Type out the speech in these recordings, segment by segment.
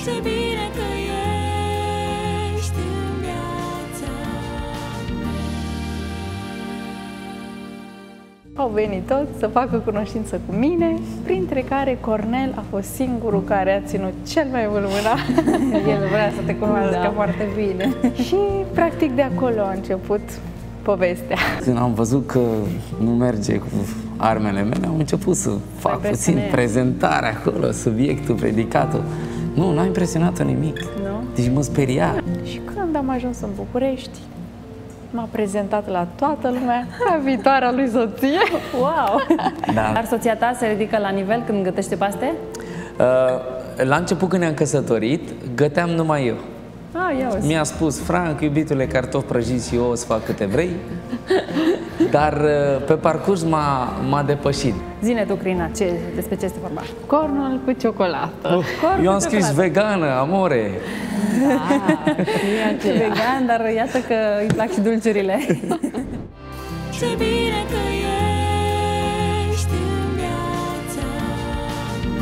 Ce bine că ești în viața mea. Au venit toți să facă cunoștință cu mine, printre care Cornel a fost singurul care a ținut cel mai mult mâna. El vrea să te cunoască foarte bine. Și practic de acolo a început povestea. Când am văzut că nu merge cu armele mele, am început să fac puțin prezentarea acolo, subiectul, predicatul. Nu, n-a impresionat-o nimic. Nu? Deci mă speria. Și când am ajuns în București, m-a prezentat la toată lumea ca viitoarea lui soție. Wow! Da. Dar soția ta se ridică la nivel când gătește paste? La început, când ne-am căsătorit, găteam numai eu. Ia uzi. Mi-a spus: Frank, iubitule, cartofi prăjiți și eu o să fac câte vrei. Dar pe parcurs m-a depășit. Zine tu, Crina, despre ce este vorba? Cornul cu ciocolată. Eu am scris vegană, amore. Vegan, dar iată că îi plac și dulciurile. Ce bine că ești în viața mea.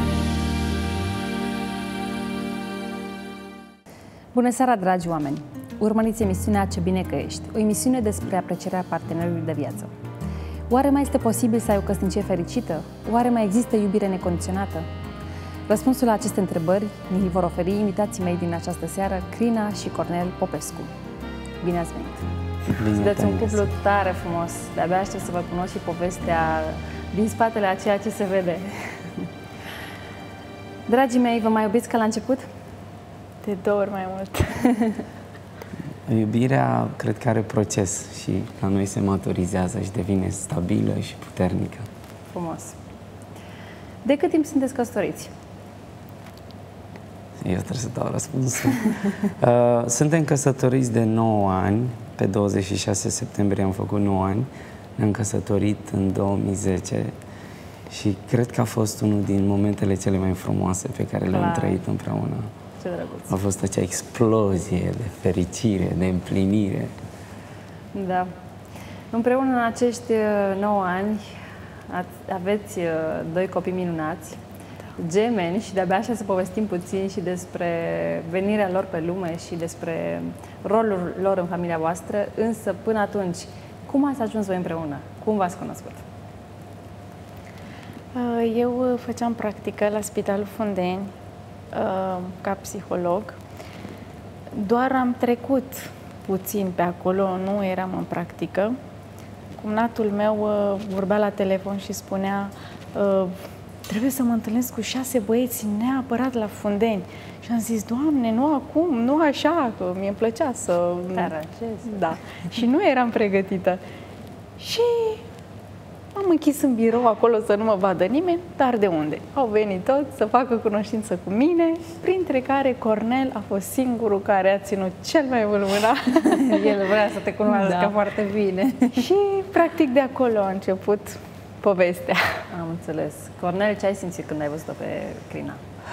Bună seara, dragi oameni! Urmăriți emisiunea Ce bine că ești, o emisiune despre aprecierea partenerului de viață. Oare mai este posibil să ai o căsnicie fericită? Oare mai există iubire necondiționată? Răspunsul la aceste întrebări ni vor oferi invitații mei din această seară, Crina și Cornel Popescu. Bine ați venit! Sunteți un cuplu tare frumos. De-abia aștept să vă cunosc și povestea din spatele a ceea ce se vede. Dragii mei, vă mai iubiți ca la început? De 2 ori mai mult. Iubirea cred că are proces și la noi se maturizează și devine stabilă și puternică. Frumos. De cât timp sunteți căsătoriți? Eu trebuie să dau răspunsul. Suntem căsătoriți de 9 ani. Pe 26 septembrie am făcut 9 ani. Ne-am căsătorit în 2010 și cred că a fost unul din momentele cele mai frumoase pe care le-am trăit împreună. Ce drăguț. A fost acea explozie de fericire, de împlinire. Da. Împreună în acești 9 ani aveți 2 copii minunați, gemeni, și de-abia așa să povestim puțin și despre venirea lor pe lume și despre rolul lor în familia voastră. Însă, până atunci, cum ați ajuns voi împreună? Cum v-ați cunoscut? Eu făceam practică la Spitalul Fundeni ca psiholog. Doar am trecut puțin pe acolo, nu eram în practică. Cumnatul meu vorbea la telefon și spunea: trebuie să mă întâlnesc cu 6 băieți neapărat la Fundeni. Și am zis: Doamne, nu acum, nu așa, că mi-e plăcea să... Da. Și nu eram pregătită. Și am închis în birou acolo să nu mă vadă nimeni, dar de unde? Au venit toți să facă cunoștință cu mine, printre care Cornel a fost singurul care a ținut cel mai mult mâna. El vrea să te cunoască foarte bine. Și practic de acolo a început povestea. Am înțeles. Cornel, ce ai simțit când ai văzut-o pe Crina?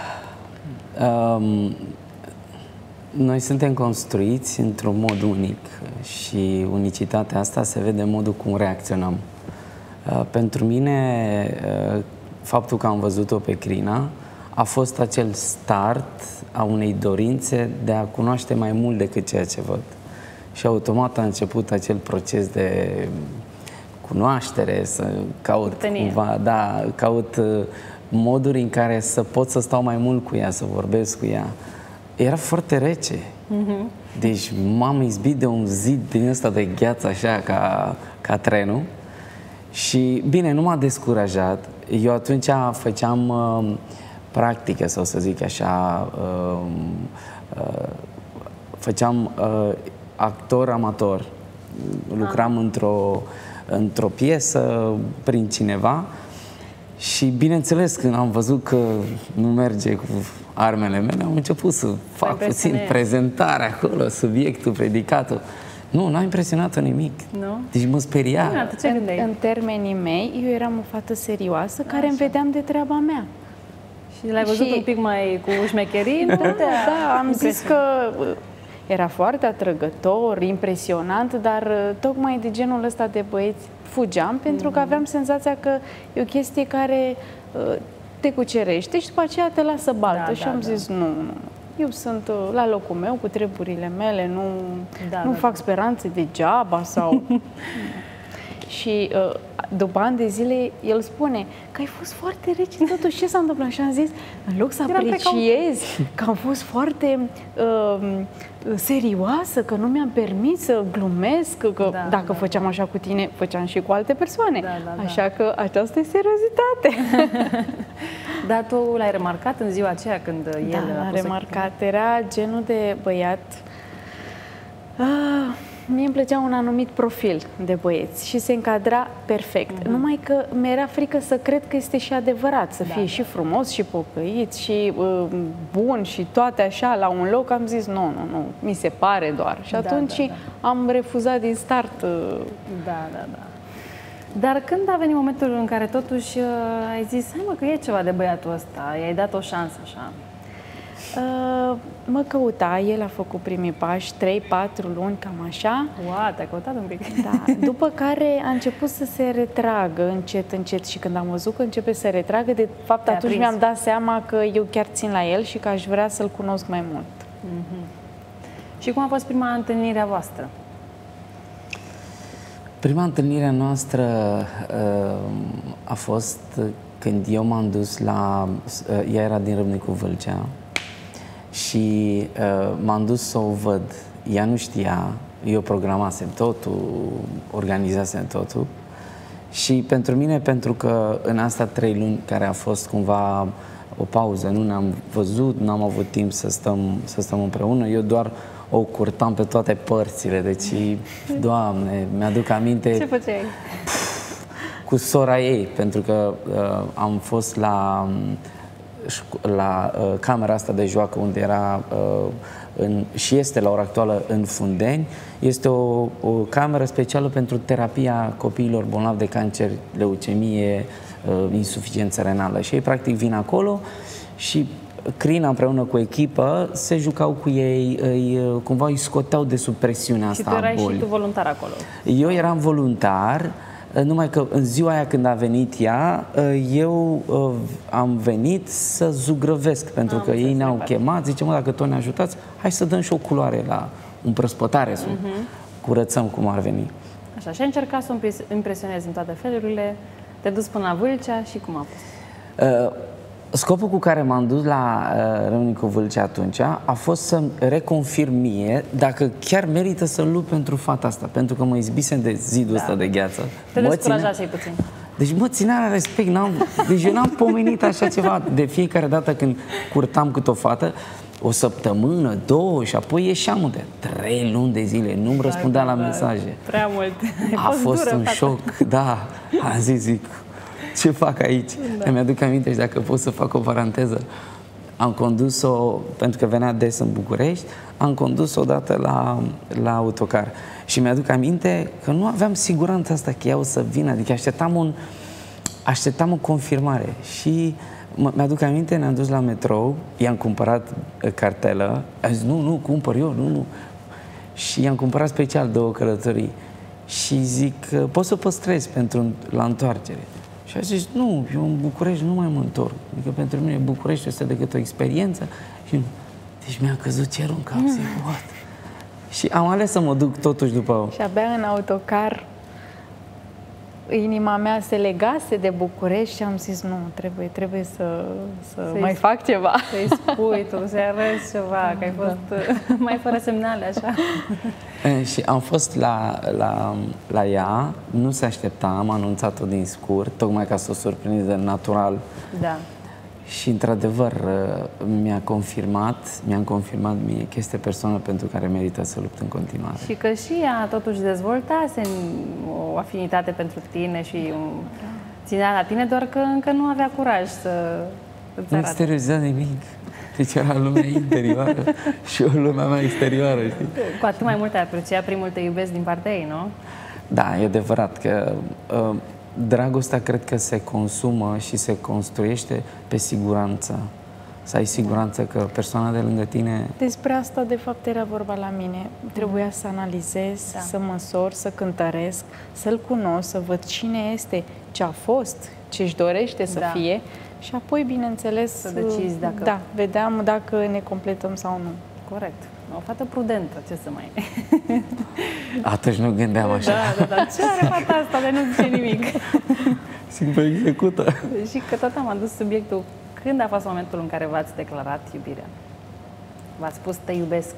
Noi suntem construiți într-un mod unic și unicitatea asta se vede în modul cum reacționăm. Pentru mine, faptul că am văzut-o pe Crina a fost acel start a unei dorințe de a cunoaște mai mult decât ceea ce văd. Și automat a început acel proces de cunoaștere, să caut cumva, caut moduri în care să pot să stau mai mult cu ea, să vorbesc cu ea. Era foarte rece. Deci m-am izbit de un zid din ăsta de gheață, așa, ca trenul. Și, bine, nu m-a descurajat. Eu atunci făceam practică, sau să zic așa, făceam actor amator. Lucram într-o piesă prin cineva și, bineînțeles, când am văzut că nu merge cu armele mele, am început să fac puțin prezentarea acolo, subiectul, predicatul. Nu, n-a impresionat-o nimic. Nu? Deci mă speria. În termenii mei, eu eram o fată serioasă care îmi vedeam de treaba mea. Și l-ai văzut un pic mai cu șmecherii? Da, am zis că era foarte atrăgător, impresionant, dar tocmai de genul ăsta de băieți fugeam, pentru că aveam senzația că e o chestie care te cucerește și după aceea te lasă baltă. Și am zis, nu, eu sunt la locul meu, cu treburile mele, nu fac speranțe degeaba sau... Și după ani de zile, el spune că ai fost foarte rece, totuși ce s-a întâmplat? Și am zis, în loc să apreciez că am fost foarte serioasă, că nu mi-am permis să glumesc, că dacă făceam așa cu tine, făceam și cu alte persoane. Așa că aceasta e seriozitate. Dar tu l-ai remarcat în ziua aceea când el a l-a remarcat. Era genul de băiat... Mie îmi plăcea un anumit profil de băieți și se încadra perfect. Numai că mi-era frică să cred că este și adevărat, să fie și frumos, și pocăit, și bun, și toate așa, la un loc. Am zis, nu, mi se pare doar. Și atunci am refuzat din start. Dar când a venit momentul în care totuși ai zis, hai mă, că e ceva de băiatul ăsta, i-ai dat o șansă așa? Mă căuta, el a făcut primii pași, 3-4 luni, cam așa. Te-a căutat un pic. Da. După care a început să se retragă încet și când am văzut că începe să se retragă, de fapt atunci mi-am dat seama că eu chiar țin la el și că aș vrea să-l cunosc mai mult. Și cum a fost prima întâlnire a voastră? Prima întâlnire noastră a fost când eu m-am dus la... ea era din Râmnicu Vâlcea și m-am dus să o văd. Ea nu știa, eu programasem totul, organizasem totul și pentru mine, pentru că în astea 3 luni care a fost cumva o pauză, nu ne-am văzut, n-am avut timp să stăm împreună, eu doar o curtam pe toate părțile, deci, Doamne, mi-aduc aminte... Ce făceai? Cu sora ei, pentru că am fost la camera asta de joacă unde era și este la ora actuală în Fundeni. Este o cameră specială pentru terapia copiilor bolnavi de cancer, leucemie, insuficiență renală. Și ei practic vin acolo și Crina împreună cu echipă se jucau cu ei, cumva îi scoteau de sub presiunea asta a bolii. Și tu erai și tu voluntar acolo? Eu eram voluntar, numai că în ziua aia când a venit ea, eu am venit să zugrăvesc, pentru că ei ne-au chemat, zice, mă, dacă tot ne ajutați, hai să dăm și o culoare la împrăspătare, să curățăm cum ar veni. Așa, și ai încercat să o impresionezi în toate felurile, te-ai dus până la Vâlcea și cum a fost? Scopul cu care m-am dus la Râmnicu Vâlcea atunci a fost să-mi reconfirm mie dacă chiar merită să lupt pentru fata asta, pentru că mă izbisem de zidul ăsta de gheață. Te descurajasei puțin. Deci mă ținea la respect, deci eu n-am pomenit așa ceva de fiecare dată când curtam cât o fată, o săptămână, 2 și apoi ieșeam de 3 luni de zile, nu-mi răspundea la mesaje. Prea mult. A fost un șoc, da, am zis, zic, ce fac aici? Mi-aduc aminte și dacă pot să fac o paranteză. Am condus-o, pentru că venea des în București, am condus-o odată la autocar. Și mi-aduc aminte că nu aveam siguranța asta că ea o să vină, adică așteptam o confirmare. Și mi-aduc aminte, ne-am dus la metrou, i-am cumpărat cartelă, a zis, nu, cumpăr eu, nu. Și i-am cumpărat special 2 călătorii. Și zic, poți să păstrezi la întoarcere. Și a zis, nu, eu în București nu mai mă întorc. Adică pentru mine București este decât o experiență. Și deci mi-a căzut cerul în cap, zic, what? Și am ales să mă duc totuși după... Și abia în autocar inima mea se legase de București și am zis, nu, trebuie să mai fac ceva. Să-i spui tu, să-i arăți ceva, că ai fost mai fără semnale, așa. Și am fost la ea, nu se aștepta, am anunțat-o din scurt, tocmai ca să o surprindă natural. Da. Și, într-adevăr, mi-am confirmat mie că este persoana pentru care merită să lupt în continuare. Și că și ea totuși dezvoltase o afinitate pentru tine și ținea la tine, doar că încă nu avea curaj să îți arate. Nu exterioriza nimic. Deci era lumea interioară și o lumea mea exterioară, știi? Cu atât mai mult ai apreciat primul te iubesc din partea ei, nu? Da, e adevărat că dragostea cred că se consumă și se construiește pe siguranță. Să ai siguranță că persoana de lângă tine... Despre asta, de fapt, era vorba la mine. Trebuia să analizez, să măsor, să cântăresc, să-l cunosc, să văd cine este, ce a fost, ce își dorește să fie Și apoi, bineînțeles, Să decizi dacă... Da, vedeam dacă ne completăm sau nu. Corect. O fată prudentă, ce să mai... Atunci nu gândeam așa. Da. Ce are fata asta de nu zice nimic? Simplu execută. Și că tot am adus subiectul. Când a fost momentul în care v-ați declarat iubirea? V-ați spus te iubesc?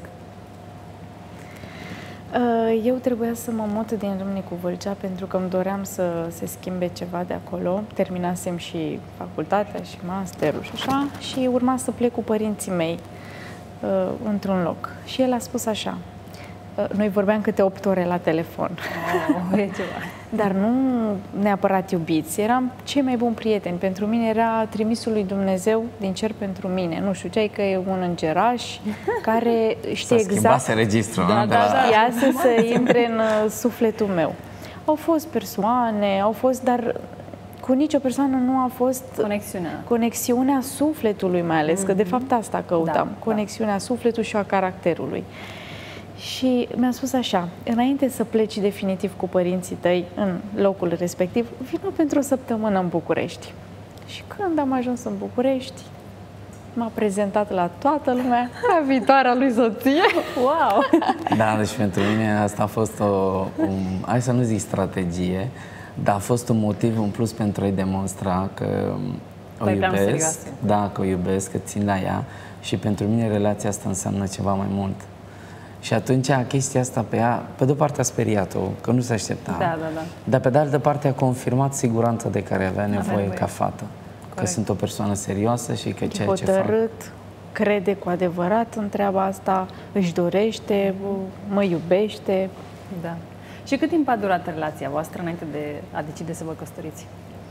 Eu trebuia să mă mut din Râmnicu Vâlcea pentru că îmi doream să se schimbe ceva de acolo. Terminasem și facultatea și masterul și așa și urma să plec cu părinții mei într-un loc. Și el a spus așa, noi vorbeam câte 8 ore la telefon. Oh, e ceva. Dar nu neapărat iubiți, eram cei mai buni prieteni. Pentru mine era trimisul lui Dumnezeu din cer pentru mine. Nu știu, că e un îngeraș care știe exact... registrul, da, Știa să intre în sufletul meu. Au fost persoane, dar cu nicio persoană nu a fost conexiunea sufletului mai ales, că de fapt asta căutam, conexiunea sufletului și a caracterului. Și mi-a spus așa, înainte să pleci definitiv cu părinții tăi în locul respectiv, vină pentru o săptămână în București. Și când am ajuns în București, m-a prezentat la toată lumea ca viitoarea lui soție. Wow! Da, deci pentru mine asta a fost hai să nu zic strategie, dar a fost un motiv în plus pentru a-i demonstra că o iubesc, da, că o iubesc, că țin la ea și pentru mine relația asta înseamnă ceva mai mult. Și atunci chestia asta pe ea, pe de o parte a speriat-o, că nu se aștepta, dar pe de altă parte a confirmat siguranța de care avea nevoie ca fată. Că sunt o persoană serioasă și că ceea ce fac... crede cu adevărat în treaba asta, își dorește, mă iubește. Da. Și cât timp a durat relația voastră înainte de a decide să vă căsătoriți?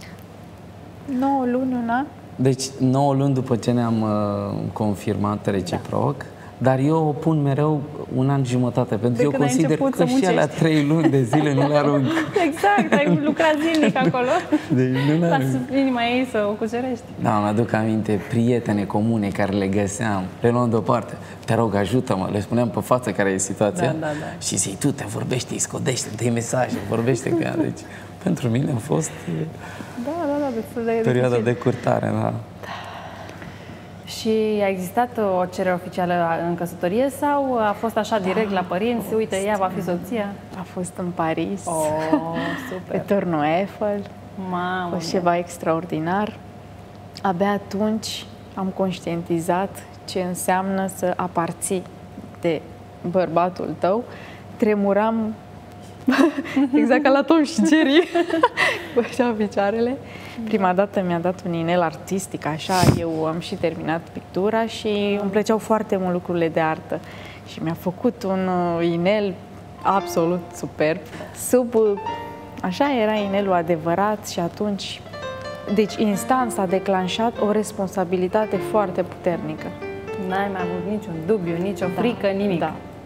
9 luni, un an. Deci 9 luni după ce ne-am confirmat reciproc, dar eu o pun mereu 1 an jumătate, pentru că eu consider că și alea 3 luni de zile nu le arunc. Exact, ai lucrat zilnic acolo. Deci nu le arunc. Las inima ei să o cucerești. Da, mi-aduc aminte, prietene comune care le găseam, le luam deoparte. Te rog, ajută-mă, le spuneam pe față care e situația. Și zic, tu te vorbește, îi scodește, dă-i mesaje, vorbește cu ea. Deci, pentru mine a fost perioada de curtare, da. Și a existat o cerere oficială în căsătorie sau a fost așa direct la părinți? Uite, ea va fi soția? A fost în Paris, super. pe Turnul Eiffel. Mamă, a fost ceva extraordinar. Abia atunci am conștientizat ce înseamnă să aparții de bărbatul tău. Tremuram exact ca la Tom și Jerry, așa picioarele. Prima dată mi-a dat un inel artistic, așa, eu am și terminat pictura și îmi plăceau foarte mult lucrurile de artă. Și mi-a făcut un inel absolut superb. Așa era inelul adevărat și atunci, deci instant s-a declanșat o responsabilitate foarte puternică. N-ai mai avut niciun dubiu, nicio frică, nimic.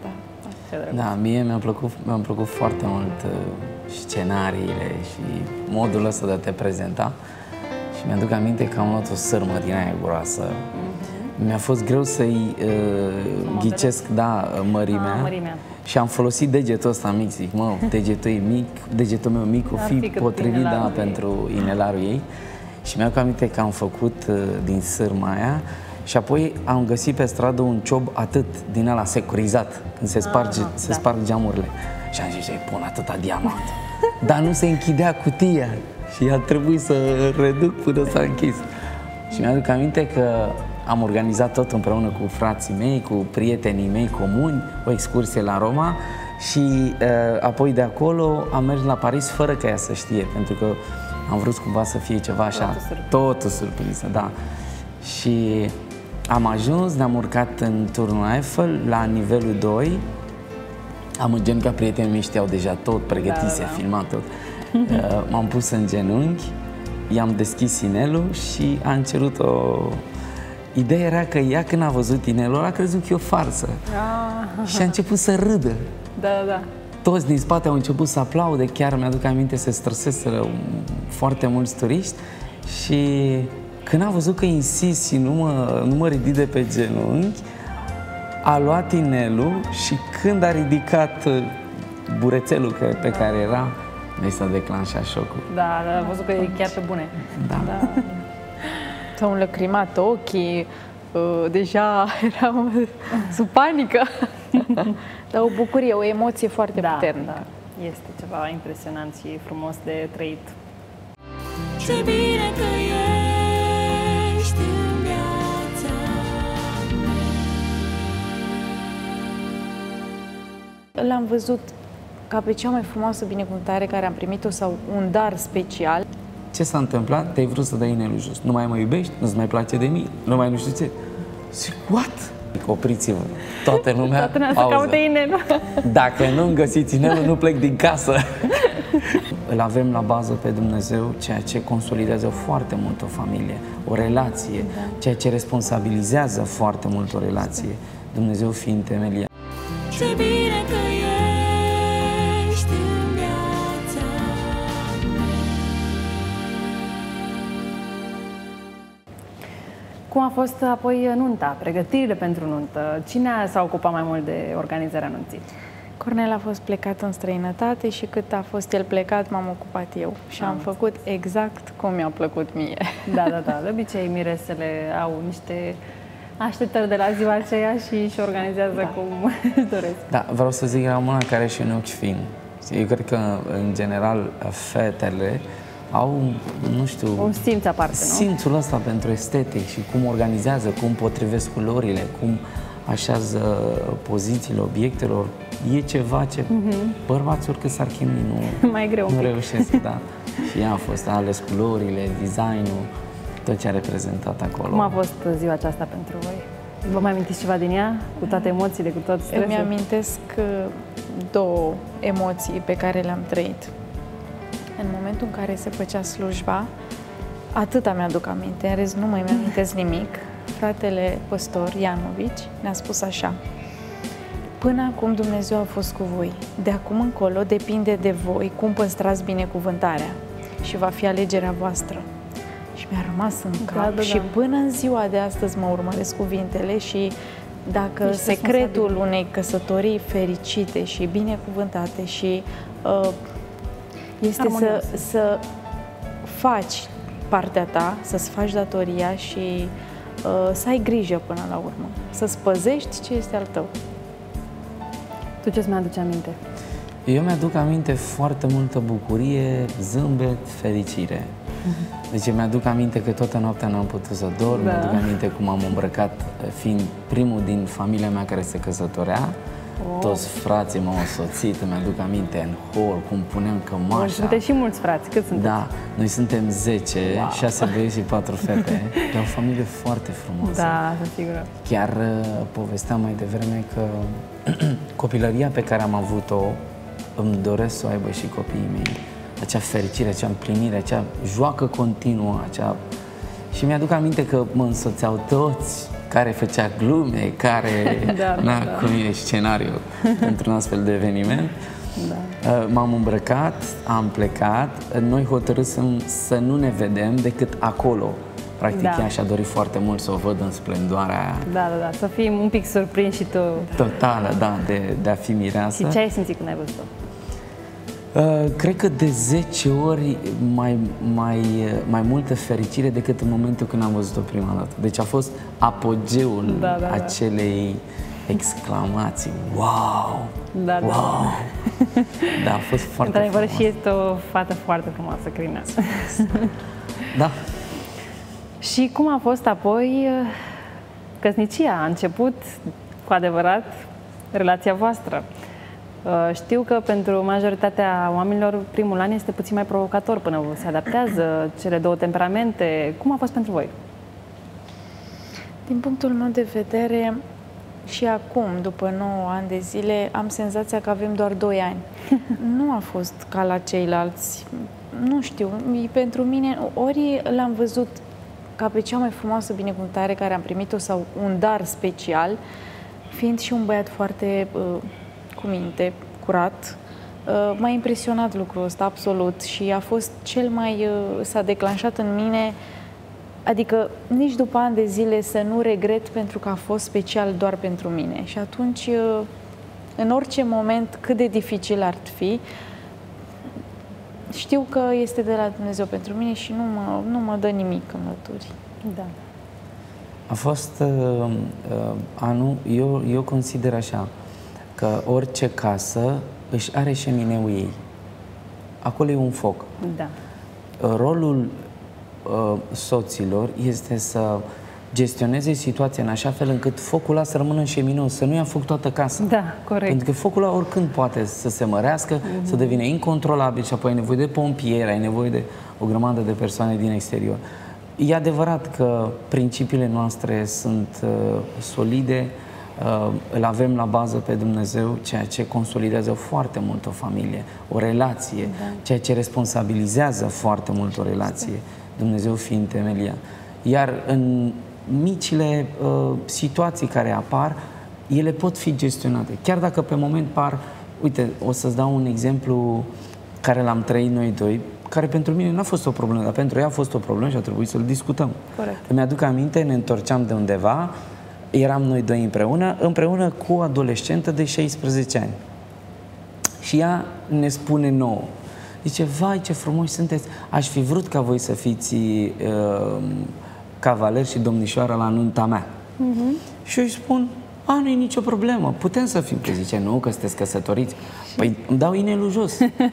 Da, mie mi-a plăcut foarte mult scenariile și modul ăsta de a te prezenta. Și mi-aduc aminte că am luat o sârmă din aia groasă. Mi-a fost greu să-i ghicesc, mărimea. Și am folosit degetul ăsta mic, zic, degetul meu mic o fi potrivit, pentru inelarul ei. Și mi-aduc aminte că am făcut din sârma aia. Și apoi am găsit pe stradă un ciob atât din ăla securizat, când se sparg geamurile. Și am zis, îi pun atâta diamant. Dar nu se închidea cutia și a trebuit să reduc până s-a închis. Și mi-aduc aminte că am organizat tot împreună cu frații mei, cu prietenii mei comuni, o excursie la Roma și apoi de acolo am mers la Paris fără ca ea să știe, pentru că am vrut cumva să fie ceva așa, totul surpriză, da. Și am ajuns, ne-am urcat în Turnul Eiffel, la nivelul 2. Am îngenunchiat, prietenii mei știau deja tot, pregătise, filmat tot. M-am pus în genunchi, i-am deschis inelul și am cerut o... Ideea era că ea, când a văzut inelul, a crezut că e o farsă. Și a început să râdă. Toți din spate au început să aplaude, chiar mi-aduc aminte, se străseseră foarte mulți turiști. Și când a văzut că insist și nu mă ridic de pe genunchi, a luat inelul și când a ridicat burețelul pe care era, mi s-a declanșat șocul. Da, a văzut că e chiar pe bune. Da. s-au înlăcrimat ochii, deja eram sub panică. Dar o bucurie, o emoție foarte puternică. Da. Este ceva impresionant și frumos de trăit. Ce bine că ești în viața mea. L-am văzut ca pe cea mai frumoasă binecuvântare care am primit-o sau un dar special. Ce s-a întâmplat? Te-ai vrut să dai inelul jos. Nu mai mă iubești? Nu-ți mai place de mine? Nu mai nu știu ce? Zic, what? Opriți-vă. Toată lumea, Toată lumea să caute inelul. Dacă nu-mi găsiți inelul, nu plec din casă. Îl avem la bază pe Dumnezeu, ceea ce consolidează foarte mult o familie, o relație, ceea ce responsabilizează foarte mult o relație. Dumnezeu fiind temelia. Ce bine că ești în viața mea. Cum a fost apoi nunta, pregătirile pentru nuntă? Cine s-a ocupat mai mult de organizarea nunții? Cornel a fost plecat în străinătate și cât a fost el plecat, m-am ocupat eu. Și am făcut exact cum mi-a plăcut mie. Da. De obicei, miresele au niște așteptări de la ziua aceea și organizează cum își doresc. Da, vreau să zic la mâna care și un ochi fin. Eu cred că, în general, fetele au, nu știu... Un simț aparte, nu? Simțul ăsta pentru estetic și cum organizează, cum potrivesc culorile, cum așează pozițiile obiectelor. E ceva ce bărbații oricât s-ar chinui, Mai greu un nu pic. reușesc, da. Și ea a fost ales culorile, designul, tot ce a reprezentat acolo. Cum a fost ziua aceasta pentru voi? Vă mai amintiți ceva din ea? Cu toate emoțiile, cu tot stresul? Îmi amintesc două emoții pe care le-am trăit. În momentul în care se făcea slujba, atâta mi-aduc aminte, în rest nu mai mi-amintesc nimic. Fratele păstor Ianovici ne-a spus așa: până acum Dumnezeu a fost cu voi, de acum încolo depinde de voi cum păstrați binecuvântarea și va fi alegerea voastră. Și mi-a rămas în cap și până în ziua de astăzi mă urmăresc cuvintele și dacă secretul unei căsătorii fericite și binecuvântate și este să faci partea ta, să-ți faci datoria și să ai grijă până la urmă, să-ți păzești ce este al tău. Tu ce-ți mai aduce aminte? Eu mi-aduc aminte foarte multă bucurie, zâmbet, fericire. Deci mi-aduc aminte că toată noaptea n-am putut să dorm, mi-aduc aminte cum am îmbrăcat, fiind primul din familia mea care se căsătorea. Toți frații m-au însoțit, îmi aduc aminte în hol, cum puneam cămașa. Sunteți și mulți frați, cât sunteți? Da, noi suntem 10, 6 băieți și 4 fete. E o familie foarte frumoasă. Da, sunt sigură. Chiar povesteam mai devreme că copilăria pe care am avut-o îmi doresc să o aibă și copiii mei. Acea fericire, acea împlinire, acea joacă continuă, Și mi-aduc aminte că mă însoțeau toți, care făcea glume, care... Cu mine scenariu într-un astfel de eveniment. M-am îmbrăcat, am plecat, noi hotărâsem să nu ne vedem decât acolo. Practic, ea și-a dorit foarte mult să o văd în splendoarea aia. Da, să fim un pic surprinși și tu. Totală, da, de a fi mireasă. Și ce ai simțit când ai văzut-o? Cred că de 10 ori mai multă fericire decât în momentul când am văzut-o prima dată. Deci a fost apogeul acelei exclamații. Wow! Wow! Da, a fost foarte într-adevăr, frumos. și este o fată foarte frumoasă, Crina. Da. Și cum a fost apoi căsnicia? A început cu adevărat relația voastră. Știu că pentru majoritatea oamenilor primul an este puțin mai provocator până se adaptează cele două temperamente. Cum a fost pentru voi? Din punctul meu de vedere, și acum, după 9 ani de zile, am senzația că avem doar 2 ani. Nu a fost ca la ceilalți. Nu știu, pentru mine, ori l-am văzut ca pe cea mai frumoasă binecuvântare care am primit-o sau un dar special, fiind și un băiat foarte cu minte, curat. M-a impresionat lucrul ăsta, absolut, și a fost cel mai... s-a declanșat în mine, adică nici după ani de zile să nu regret pentru că a fost special doar pentru mine. Și atunci, în orice moment, cât de dificil ar fi, știu că este de la Dumnezeu pentru mine și nu mă dă nimic în lături. Da. A fost anul, eu consider așa, că orice casă își are șemineul ei. Acolo e un foc. Da. Rolul soților este să gestioneze situația în așa fel încât focul ăla să rămână în șemineu, să nu ia foc toată casa. Da, corect. Pentru că focul ăla oricând poate să se mărească, să devină incontrolabil și apoi ai nevoie de pompieri, ai nevoie de o grămadă de persoane din exterior. E adevărat că principiile noastre sunt solide, îl avem la bază pe Dumnezeu, ceea ce consolidează foarte mult o familie, o relație, ceea ce responsabilizează foarte mult o relație, Dumnezeu fiind temelia. Iar în micile situații care apar, ele pot fi gestionate. Chiar dacă pe moment par, uite, o să-ți dau un exemplu care l-am trăit noi doi, care pentru mine n-a fost o problemă, dar pentru ea a fost o problemă și a trebuit să-l discutăm. Corect. Îmi aduc aminte, ne întorceam de undeva, eram noi doi împreună cu o adolescentă de 16 ani. Și ea ne spune nouă, zice, vai, ce frumoși sunteți, aș fi vrut ca voi să fiți cavaler și domnișoară la nunta mea. Și eu îi spun, nu e nicio problemă, putem să fim. Că zice, nu, că sunteți căsătoriți. Păi îmi dau inelul jos.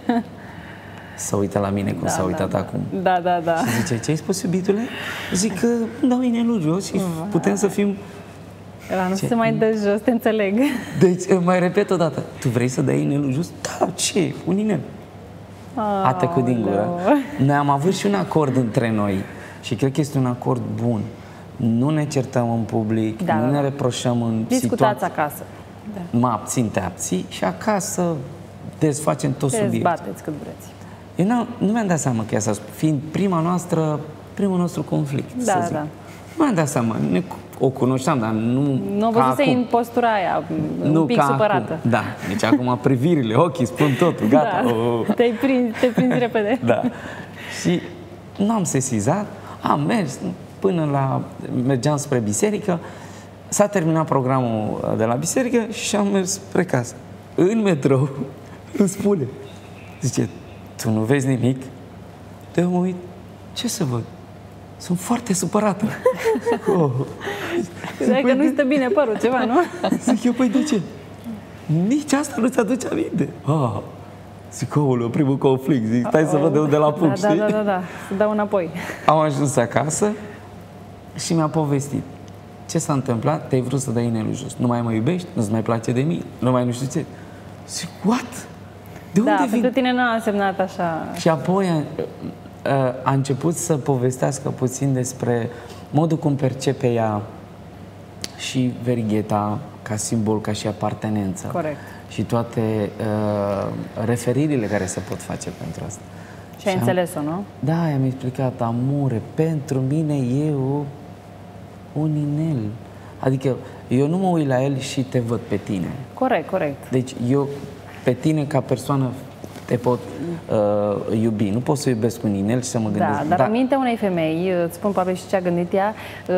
Să uită la mine cum s-a uitat acum. Da. Și zice, ce ai spus, iubitule? Zic că îmi dau inelul jos și putem să fim... Ăla nu se mai dă jos, te înțeleg. Deci, mai repet o dată, tu vrei să dai inelul jos? Da, ce? Un inel. A tăcut din gură. Noi am avut și un acord între noi și cred că este un acord bun. Nu ne certăm în public, nu ne reproșăm în discutați acasă. Da. Mă abțin, te abții și acasă desfacem tot subiectul. Dezbateți cât vreți. Eu nu mi-am dat seama că e asta, fiind primul nostru conflict, să zic. Da. Nu mi-am dat seama, o cunoșteam, dar nu... Nu văzuse în postura aia, un pic supărată. Acum. Da, deci acum privirile, ochii spun totul, gata. Da. Te prinzi repede. Da. Și nu am sesizat, am mers mergeam spre biserică, s-a terminat programul de la biserică și am mers spre casă. În metrou îmi spune, zice, tu nu vezi nimic? De mă uit, ce să văd? Sunt foarte supărată. Că nu stă bine părul, ceva, nu? Zic eu, păi de ce? Nici asta nu ți-aduce aminte. Zic, primul conflict, zic, stai să văd de unde l-apuc, știi? Da, să dau înapoi. Am ajuns acasă și mi-a povestit. Ce s-a întâmplat? Te-ai vrut să dai inelul jos. Nu mai mă iubești? Nu-ți mai place de mine? Nu mai nu știu ce. Zic, what? De unde vin? Pentru tine n-a însemnat așa. Și apoi a început să povestească puțin despre modul cum percepe ea și verigheta ca simbol, ca și apartenență. Corect. Și toate referirile care se pot face pentru asta. Și ai înțeles-o, nu? Da, i-am explicat, amore, pentru mine e un inel. Adică eu nu mă uit la el și te văd pe tine. Corect. Deci eu pe tine ca persoană te pot iubi. Nu pot să iubesc un inel și să mă gândesc. Da, dar în mintea unei femei, îți spun probabil și ce a gândit ea,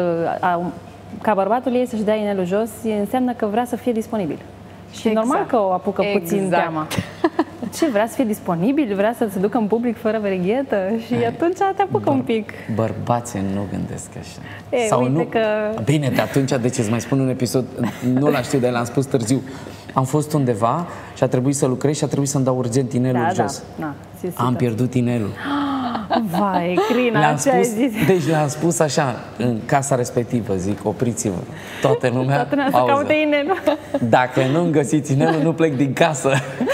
ca bărbatul ei să-și dea inelul jos, înseamnă că vrea să fie disponibil. Și normal că o apucă puțin teama. Ce, vrea să fie disponibil? Vrea să se ducă în public fără verighetă? Și atunci te apucă un pic. Bărbații nu gândesc așa. Sau uite nu... că... Bine, de atunci, de ce îți mai spun un episod, nu l-a știu, dar l-am spus târziu. Am fost undeva și a trebuit să lucrez și a trebuit să-mi dau urgent inelul jos. Am pierdut inelul. Vai, Crina, ce ai zis? Deci le-am spus așa, în casa respectivă, zic, opriți-vă. Toată lumea să caute inelul. Dacă nu-mi găsiți inelul, nu plec din casă.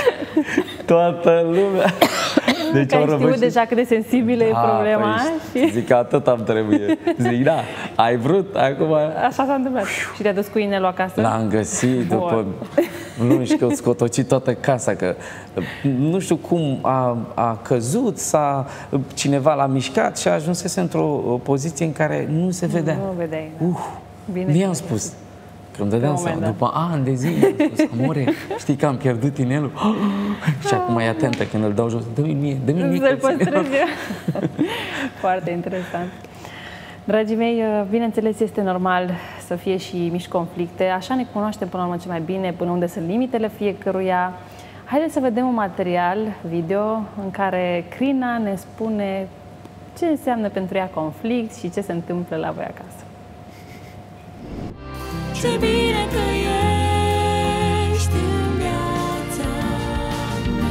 Toată lumea. Deci ai știut deja cât de sensibilă e problema. Păi, zic că atât am trebuie. Zic, da, ai vrut, acum... Așa s-a întâmplat. Și te-a dus cu inelul acasă? L-am găsit după luni și că au scotocit toată casa, că nu știu cum a căzut, cineva l-a mișcat și a ajunsese într-o poziție în care nu se vedea. Nu vedeai. Mi-am spus. Că îmi dădeam seama, după ani de zile, am spus, amore, știi că am pierdut inelul? Și acum e atentă când îl dau jos, dă-mi mie, să-l păstrez eu. Foarte interesant. Dragii mei, bineînțeles, este normal să fie și mici conflicte. Așa ne cunoaștem până la urmă ce mai bine, până unde sunt limitele fiecăruia. Haideți să vedem un material video în care Crina ne spune Ce înseamnă pentru ea conflict și ce se întâmplă la voi acasă? Ce bine că ești în viața mea.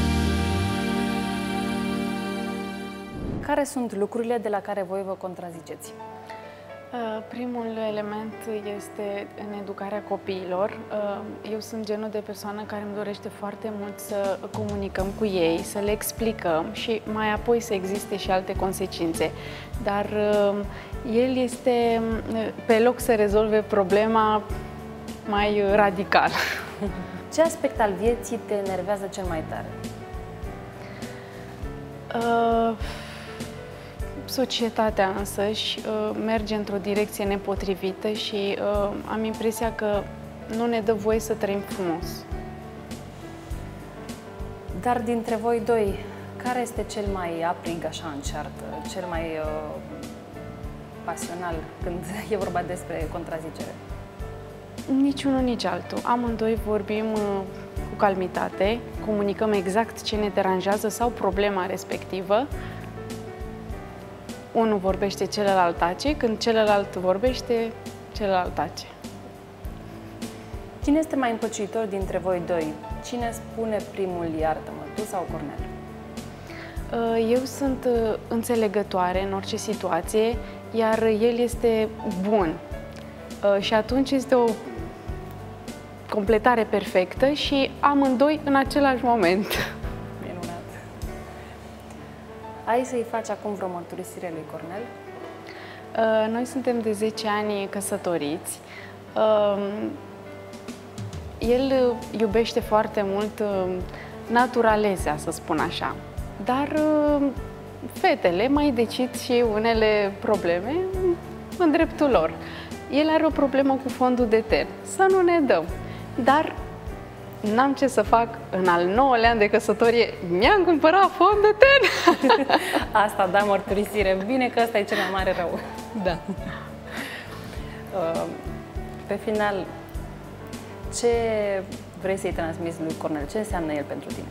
Care sunt lucrurile de la care voi vă contraziceți? Primul element este în educarea copiilor. Eu sunt genul de persoană care îmi dorește foarte mult să comunicăm cu ei, să le explicăm și mai apoi să existe și alte consecințe. Dar el este, pe loc să rezolve problema, mai radical. Ce aspect al vieții te enervează cel mai tare? Societatea însăși merge într-o direcție nepotrivită și am impresia că nu ne dă voie să trăim frumos. Dar dintre voi doi, care este cel mai aprig așa în ceartă, cel mai pasional când e vorba despre contrazicere? Niciunul, nici altul. Amândoi vorbim cu calmitate, comunicăm exact ce ne deranjează sau problema respectivă. Unul vorbește, celălalt tace, când celălalt vorbește, celălalt tace. Cine este mai împăciuitor dintre voi doi? Cine spune primul iartă-mă, tu sau Cornel? Eu sunt înțelegătoare în orice situație, iar el este bun. Și atunci este o completare perfectă și amândoi în același moment. Minunat! Ai să-i faci acum vreo mărturisire lui Cornel? Noi suntem de 10 ani căsătoriți. El iubește foarte mult naturalezea, să spun așa. Dar fetele mai decid și unele probleme în dreptul lor. El are o problemă cu fondul de ten. Să nu ne dăm. Dar n-am ce să fac. În al 9-lea an de căsătorie mi-am cumpărat fond de ten. Asta, da, mărturisire. Bine că ăsta e cel mai mare rău. Da. Pe final, ce vrei să-i transmiți lui Cornel? Ce înseamnă el pentru tine?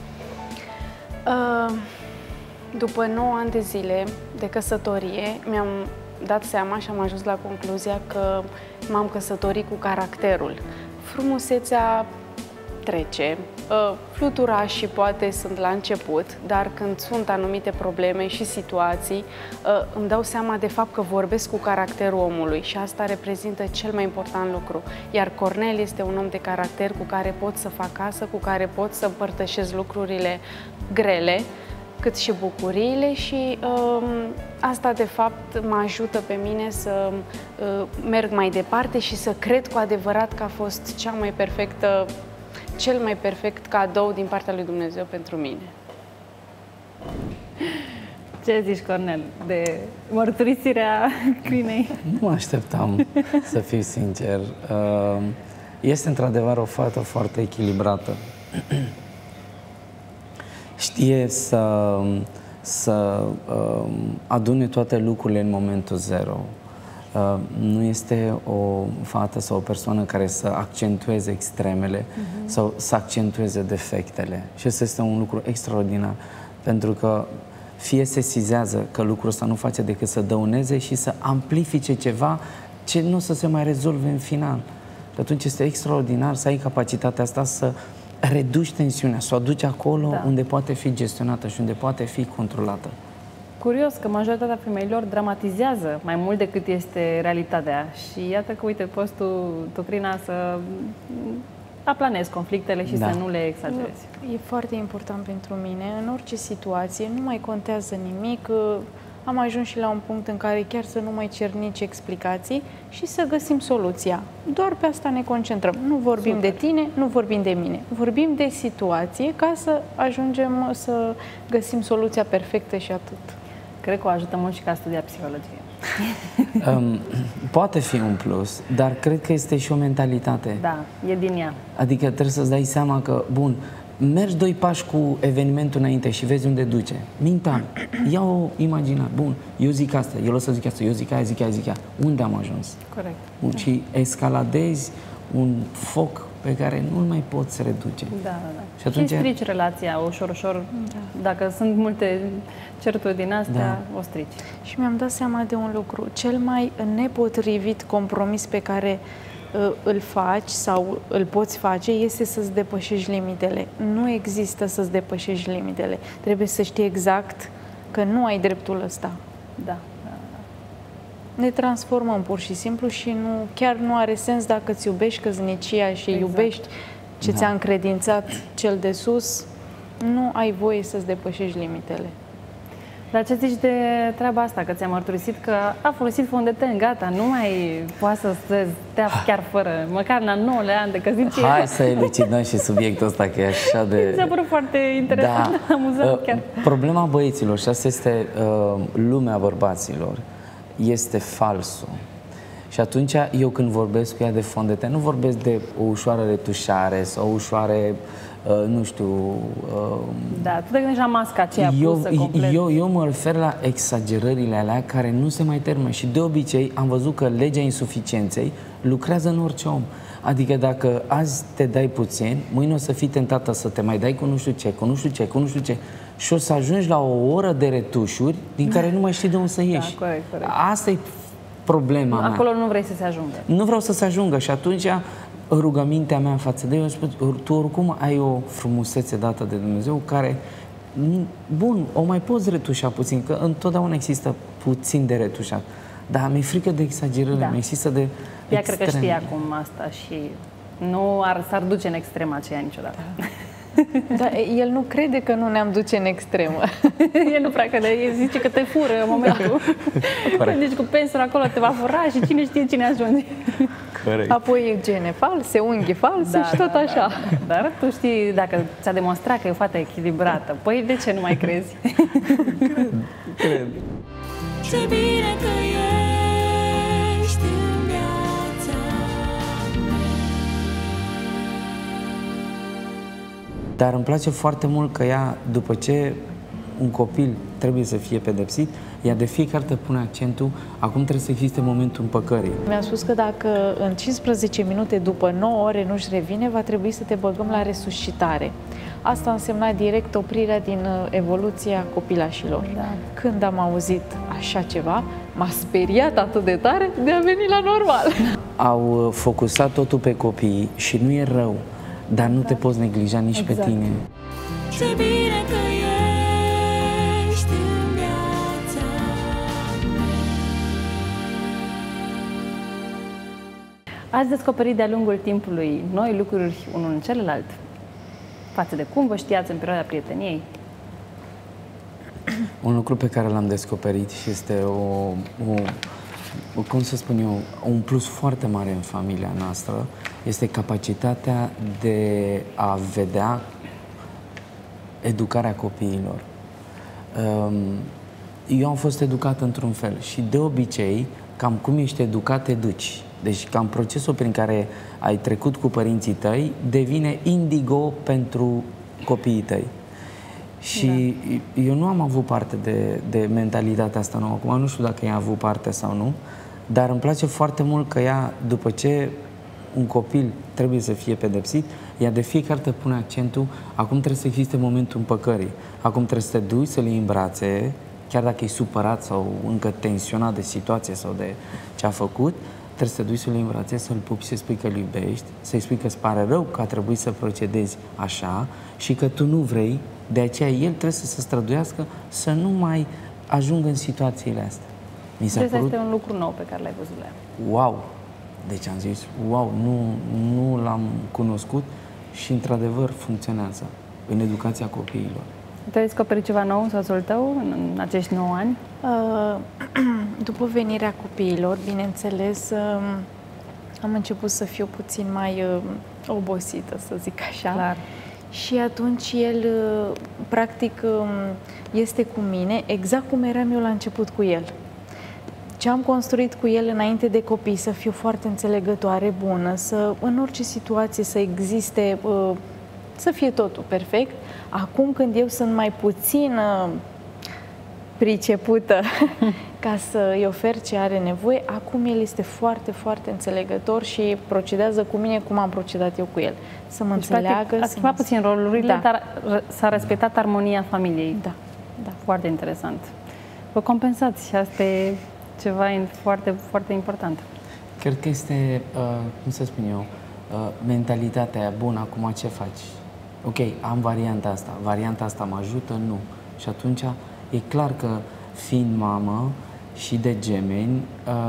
După 9 ani de zile de căsătorie, mi-am dat seama și am ajuns la concluzia că m-am căsătorit cu caracterul. Frumusețea trece, fluturașii poate sunt la început, dar când sunt anumite probleme și situații, îmi dau seama de fapt că vorbesc cu caracterul omului și asta reprezintă cel mai important lucru. Iar Cornel este un om de caracter cu care pot să fac casă, cu care pot să împărtășesc lucrurile grele, cât și bucuriile și asta de fapt mă ajută pe mine să merg mai departe și să cred cu adevărat că a fost cel mai perfect cadou din partea lui Dumnezeu pentru mine. Ce zici, Cornel, de mărturisirea Crinei? Nu mă așteptam, să fiu sincer. Este într-adevăr o fată foarte echilibrată. Știe să adune toate lucrurile în momentul zero. Nu este o fată sau o persoană care să accentueze extremele sau să accentueze defectele. Și asta este un lucru extraordinar, pentru că fie sesizează că lucrul ăsta nu face decât să dăuneze și să amplifice ceva ce nu o să se mai rezolve în final. Și atunci este extraordinar să ai capacitatea asta să reduci tensiunea, să o aduci acolo unde poate fi gestionată și unde poate fi controlată. Curios că majoritatea femeilor dramatizează mai mult decât este realitatea și iată că, uite, poți tu Crina, să aplanezi conflictele și să nu le exagerezi. E foarte important pentru mine. În orice situație nu mai contează nimic. Am ajuns și la un punct în care chiar să nu mai cer nici explicații și să găsim soluția. Doar pe asta ne concentrăm. Nu vorbim de tine, nu vorbim de mine. Vorbim de situație ca să ajungem să găsim soluția perfectă și atât. Cred că o ajută mult și ca studia psihologie. Poate fi un plus, dar cred că este și o mentalitate. Da, e din ea. Adică trebuie să-ți dai seama că, bun, mergi 2 pași cu evenimentul înainte și vezi unde duce. Mintal. Ia-o imaginat. Bun, eu zic asta, eu o să zic asta, eu zic aia. Unde am ajuns? Corect. Bun, și escaladezi un foc pe care nu-l mai poți reduce. Da. Și atunci... Și strici relația ușor. Dacă sunt multe certuri din astea, o strici. Și mi-am dat seama de un lucru. Cel mai nepotrivit compromis pe care îl faci sau îl poți face este să-ți depășești limitele. Nu există să-ți depășești limitele. Trebuie să știi exact că nu ai dreptul ăsta. Da. Ne transformăm pur și simplu și chiar nu are sens dacă îți iubești căsnicia și iubești ce ți-a încredințat cel de sus, nu ai voie să-ți depășești limitele. Dar ce zici de treaba asta, că ți-a mărturisit că a folosit fondeten, gata, nu mai poate să stea chiar fără, măcar la 9 ani de căsnicie. Hai să elucidăm și subiectul ăsta, că e așa de... Mi s-a părut foarte interesant, amuzant chiar. Problema băieților, și asta este lumea bărbaților, este falsul. Și atunci eu când vorbesc cu ea de fondeten, nu vorbesc de o ușoară retușare sau o ușoare, nu știu... Da, tu te gândești la masca aceea pusă complet. Eu mă refer la exagerările alea care nu se mai termină. Și de obicei am văzut că legea insuficienței lucrează în orice om. Adică dacă azi te dai puțin, mâine o să fii tentată să te mai dai cu nu știu ce, cu nu știu ce, cu nu știu ce. Și o să ajungi la o oră de retușuri din care nu mai știi de unde să ieși. Da, corect. Asta e problema mea. Acolo nu vrei să se ajungă. Nu vreau să se ajungă și atunci rugămintea mea față de eu spun, tu oricum ai o frumusețe dată de Dumnezeu care, bun, o mai poți retușa puțin, că întotdeauna există puțin de retușat. Dar mi-e frică de exagerare, mi-e frică de ea cred că știe acum asta și nu s-ar duce în extrema aceea niciodată. Dar el nu crede că nu ne-am duce în extremă. El nu prea crede, el zice că te fură în momentul. Deci cu pensul acolo te va fura și cine știe cine ajunge. Corect. Apoi gene false, unghi false și tot așa. Dar tu știi, dacă ți-a demonstrat că e o fată echilibrată, păi de ce nu mai crezi? Cred. Ce bine că ești în viața mea. Dar îmi place foarte mult că ea, după ce un copil trebuie să fie pedepsit, ea de fiecare dată pune accentul, acum trebuie să existe momentul împăcării. Mi-a spus că dacă în 15 minute după 9 ore nu-și revine, va trebui să te băgăm la resuscitare. Asta însemna direct oprirea din evoluția copilașilor. Da. Când am auzit așa ceva, m-a speriat atât de tare de a veni la normal. Au focusat totul pe copii și nu e rău, dar nu te poți neglija nici pe tine. Ce bine că ești în viața mea. Ați descoperit de-a lungul timpului noi lucruri unul în celălalt? Față de cum vă știați în perioada prieteniei? Un lucru pe care l-am descoperit și este cum să spun eu, un plus foarte mare în familia noastră este capacitatea de a vedea educarea copiilor. Eu am fost educat într-un fel și de obicei, cam cum ești educat, te duci. Deci cam procesul prin care ai trecut cu părinții tăi devine indigo pentru copiii tăi. Și eu nu am avut parte de mentalitatea asta nouă. Acum nu știu dacă ea a avut parte sau nu, dar îmi place foarte mult că ea, după ce un copil trebuie să fie pedepsit, ea de fiecare dată pune accentul, acum trebuie să existe momentul împăcării. Acum trebuie să te duci, să le iei în brațe, chiar dacă e supărat sau încă tensionat de situație sau de ce a făcut, trebuie să te duci, să le iei în brațe, să-l pupi și să spui că îl iubești, să-i spui că îți pare rău că a trebuit să procedezi așa și că tu nu vrei, de aceea el trebuie să se străduiască să nu mai ajungă în situațiile astea. Mi s-a părut... este un lucru nou pe care l-ai văzut la ea. Wow! Deci am zis, wow, nu l-am cunoscut și într-adevăr funcționează în educația copiilor. Te-ai descoperit ceva nou în soțul tău în acești 9 ani? După venirea copiilor, bineînțeles, am început să fiu puțin mai obosită, să zic așa. Clar. Și atunci el, practic, este cu mine exact cum eram eu la început cu el. Ce am construit cu el înainte de copii, să fiu foarte înțelegătoare, bună, să în orice situație să existe, să fie totul perfect. Acum când eu sunt mai puțin pricepută, ca să îi ofer ce are nevoie. Acum el este foarte, foarte înțelegător și procedează cu mine cum am procedat eu cu el. Să mă înțeleagă. Ați schimbat puțin rolurile, dar s-a respectat armonia familiei. Da. Foarte interesant. Vă compensați, asta e ceva foarte, foarte important. Cred că este, cum să spun eu, mentalitatea aia bună, acum ce faci? Ok, am varianta asta mă ajută? Nu. Și atunci e clar că fiind mamă și de gemeni,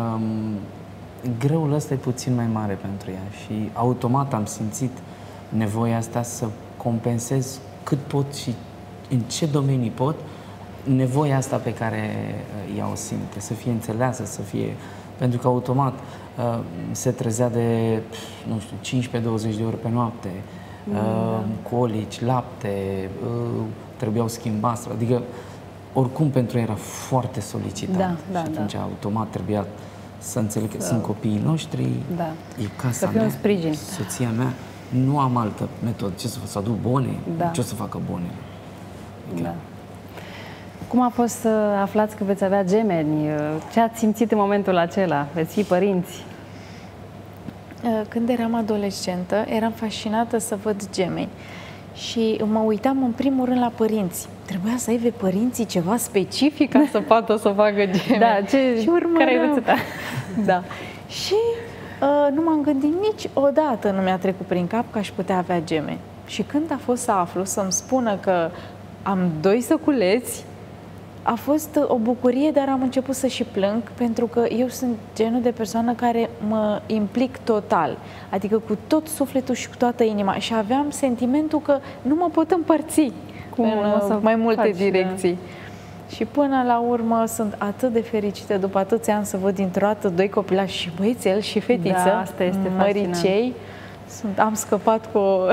greul ăsta e puțin mai mare pentru ea și automat am simțit nevoia asta să compensez cât pot și în ce domenii pot nevoia asta pe care ea o simte, să fie înțeleasă, să fie... Pentru că automat se trezea de, nu știu, 15-20 de ore pe noapte, colici, lapte, trebuiau schimbați, adică oricum pentru ea era foarte solicitant și atunci automat trebuia să înțeleg că sunt copiii noștri, e casa mea, soția mea, nu am altă metodă, ce să fac, să aduc bone, ce o să facă bonele. Adică, cum a fost să aflați că veți avea gemeni? Ce ați simțit în momentul acela? Veți fi părinți? Când eram adolescentă, eram fascinată să văd gemeni. Și mă uitam în primul rând la părinți. Trebuia să aibă părinții ceva specific ca să poată să facă gemeni. Da, care e rețeta? Da. Și nu m-am gândit niciodată, nu mi-a trecut prin cap că aș putea avea gemeni. Și când a fost să aflu, să-mi spună că am 2 săculeți, a fost o bucurie, dar am început să și plâng, pentru că eu sunt genul de persoană care mă implic total, adică cu tot sufletul și cu toată inima, și aveam sentimentul că nu mă pot împărți în mai multe direcții. Și până la urmă sunt atât de fericită după atâția ani să văd dintr-o dată 2 copilași, și băiețel și fetiță, asta este măricei. Am scăpat cu o...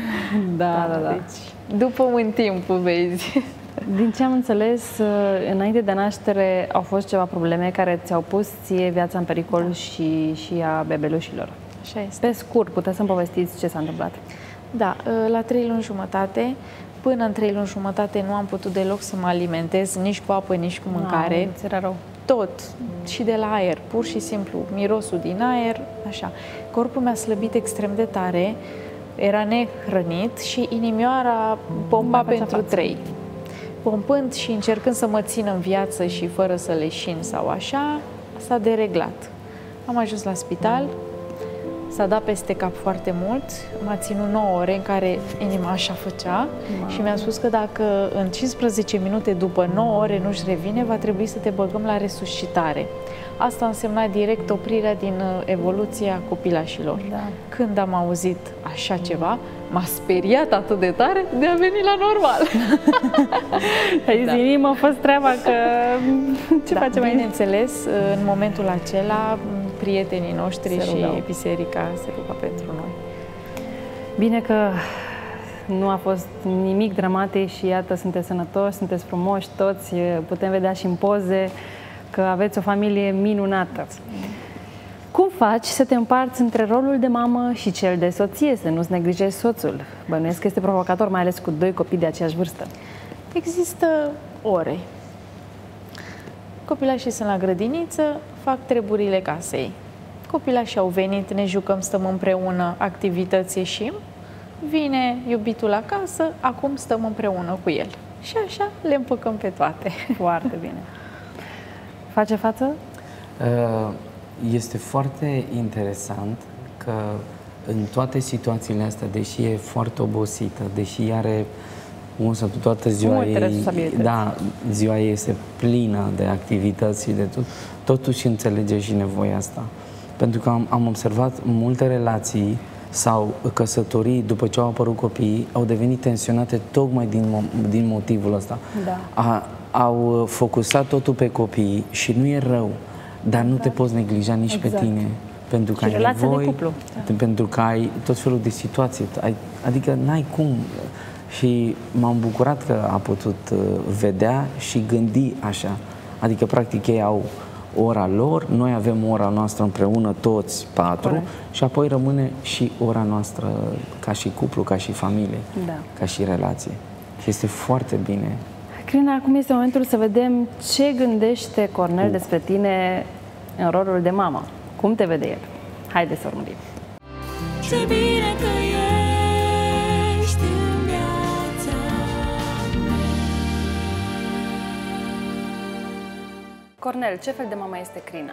Deci, după un timp, vezi. Din ce am înțeles, înainte de naștere au fost ceva probleme care ți-au pus ție viața în pericol și a bebelușilor. Așa este. Pe scurt, puteți să-mi povestiți ce s-a întâmplat? Da, la 3 luni jumătate, până în 3 luni jumătate nu am putut deloc să mă alimentez, nici cu apă, nici cu mâncare. Ți era rău. Tot, și de la aer, pur și simplu, mirosul din aer, așa. Corpul mi-a slăbit extrem de tare, era nehrănit și inimioara pompa pentru 3. Pompând și încercând să mă țin în viață și fără să leșin sau așa, s-a dereglat. Am ajuns la spital, s-a dat peste cap foarte mult, m-a ținut 9 ore în care inima așa făcea și mi-a spus că dacă în 15 minute după 9 ore nu-și revine, va trebui să te băgăm la resuscitare. Asta însemna direct oprirea din evoluția copilașilor. Când am auzit așa ceva, m-a speriat atât de tare de a veni la normal. Ai zis, inimă, a fost treaba că ce facem mai bineînțeles, în momentul acela, prietenii noștri și biserica se ruga pentru noi. Bine că nu a fost nimic dramatic și iată, sunteți sănătoși, sunteți frumoși toți, putem vedea și în poze că aveți o familie minunată. Cum faci să te împarți între rolul de mamă și cel de soție, să nu-ți neglijezi soțul? Bănuiesc că este provocator, mai ales cu 2 copii de aceeași vârstă. Există ore. Copilașii sunt la grădiniță, fac treburile casei. Copilașii au venit, ne jucăm, stăm împreună, activități ieșim. Vine iubitul acasă, acum stăm împreună cu el. Și așa le împăcăm pe toate. Foarte bine. Face față? Este foarte interesant că în toate situațiile astea, deși e foarte obosită, deși are toată ziua ei, ziua ei este plină de activități și de tot, totuși înțelege și nevoia asta. Pentru că am observat multe relații sau căsătorii, după ce au apărut copiii, au devenit tensionate tocmai din motivul ăsta. Au focusat totul pe copii și nu e rău, dar nu te poți neglija nici pe tine. Pentru că ai nevoie, pentru că ai tot felul de situații, adică n-ai cum. Și m-am bucurat că a putut vedea și gândi așa. Adică, practic, ei au ora lor, noi avem ora noastră împreună, toți 4, și apoi rămâne și ora noastră ca și cuplu, ca și familie, ca și relație. Și este foarte bine. Crina, acum este momentul să vedem ce gândește Cornel despre tine în rolul de mamă. Cum te vede el? Haideți să urmărim. Ce bine că ești în viața mea. Cornel, ce fel de mamă este Crina?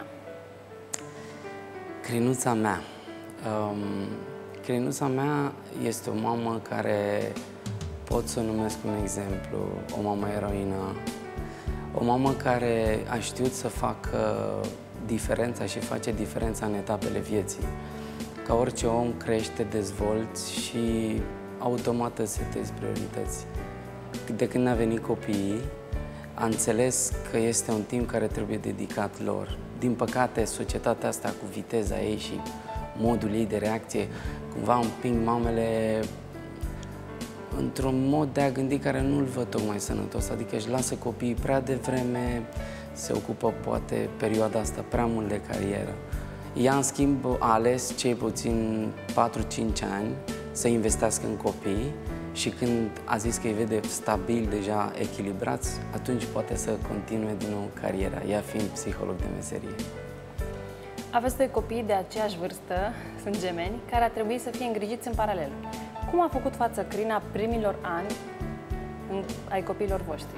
Crinuța mea. Crinuța mea este o mamă care pot să o numesc un exemplu, o mamă eroină, o mamă care a știut să facă diferența și face diferența în etapele vieții. Ca orice om crește, dezvolți și automat îți setezi priorități. De când a venit copiii, a înțeles că este un timp care trebuie dedicat lor. Din păcate, societatea asta cu viteza ei și modul ei de reacție cumva împing mamele într-un mod de a gândi care nu-l văd tocmai sănătos, adică își lasă copiii prea devreme, se ocupă poate perioada asta prea mult de carieră. Ea, în schimb, a ales cei puțin 4-5 ani să investească în copii și când a zis că îi vede stabil, deja echilibrați, atunci poate să continue din nou cariera, ea fiind psiholog de meserie. Aveți doi copii de aceeași vârstă, sunt gemeni, care ar trebui să fie îngrijiți în paralel. Cum a făcut față Crina primilor ani ai copiilor voștri?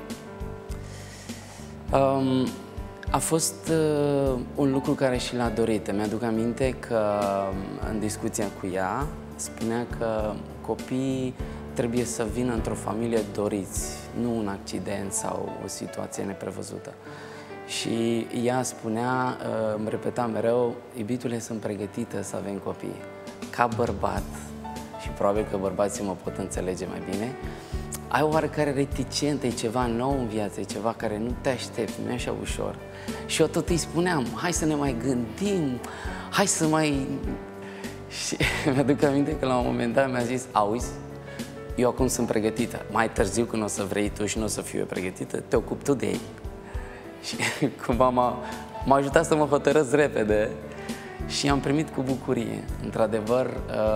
A fost un lucru care și l-a dorit. Mi-aduc aminte că în discuția cu ea spunea că copiii trebuie să vină într-o familie doriți, nu un accident sau o situație neprevăzută. Și ea spunea, îmi repeta mereu, iubitule, sunt pregătită să avem copii. Ca bărbat, și probabil că bărbații mă pot înțelege mai bine, ai o oarecare reticentă, e ceva nou în viață, e ceva care nu te aștepți, nu e așa ușor. Și eu tot îi spuneam, hai să ne mai gândim, hai să mai... Și mi-aduc aminte că la un moment dat mi-a zis, auzi, eu acum sunt pregătită, mai târziu când o să vrei tu și nu o să fiu eu pregătită, te ocupi tu de ei. Și cumva m-a ajutat să mă hotărăsc repede și am primit cu bucurie. Într-adevăr,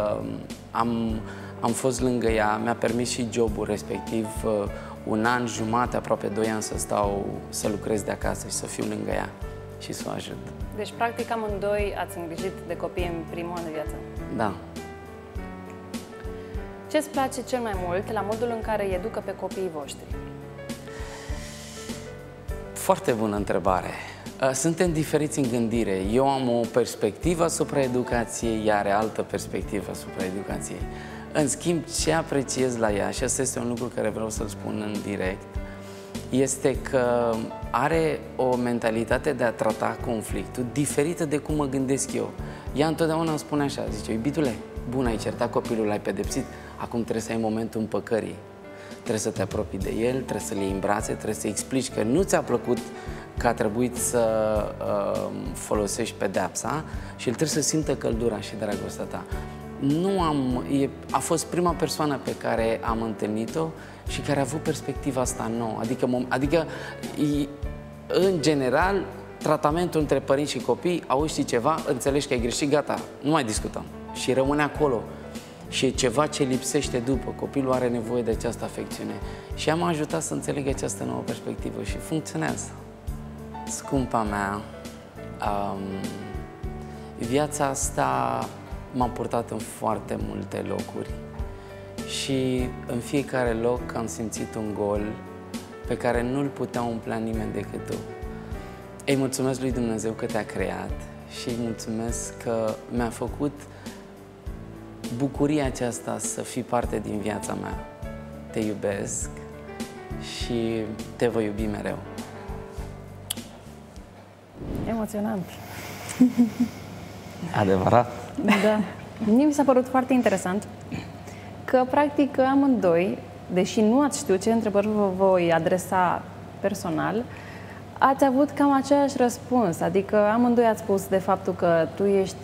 am fost lângă ea, mi-a permis și jobul respectiv, un an jumate, aproape 2 ani să lucrez de acasă și să fiu lângă ea și să o ajut. Deci, practic, amândoi ați îngrijit de copii în primul an de viață. Da. Ce-ți place cel mai mult la modul în care îi educă pe copiii voștri? Foarte bună întrebare. Suntem diferiți în gândire. Eu am o perspectivă asupra educației, ea are altă perspectivă asupra educației. În schimb, ce apreciez la ea, și asta este un lucru care vreau să-l spun în direct, este că are o mentalitate de a trata conflictul diferită de cum mă gândesc eu. Ea întotdeauna îmi spune așa, zice, iubitule, bun, ai certat copilul, l-ai pedepsit, acum trebuie să ai momentul împăcării. Trebuie să te apropii de el, trebuie să-l iei în brațe, trebuie să-i explici că nu ți-a plăcut că a trebuit să folosești pedeapsa și el trebuie să simtă căldura și dragostea ta. A fost prima persoană pe care am întâlnit-o și care a avut perspectiva asta nouă. Adică în general, tratamentul între părinți și copii, auzi, știi ceva, înțelegi că ai greșit, gata, nu mai discutăm. Și rămâne acolo. Și e ceva ce lipsește după. Copilul are nevoie de această afecțiune. Și am ajutat să înțeleg această nouă perspectivă și funcționează. Scumpa mea, viața asta m-a purtat în foarte multe locuri și în fiecare loc am simțit un gol pe care nu-l putea umplea nimeni decât tu. Îi mulțumesc lui Dumnezeu că te-a creat și îi mulțumesc că mi-a făcut bucuria aceasta să fii parte din viața mea. Te iubesc și te voi iubi mereu. Emoționant. Adevărat? Da. Mie mi s-a părut foarte interesant că, practic, amândoi, deși nu ați știut ce întrebări vă voi adresa personal, ați avut cam același răspuns. Adică amândoi ați spus de faptul că tu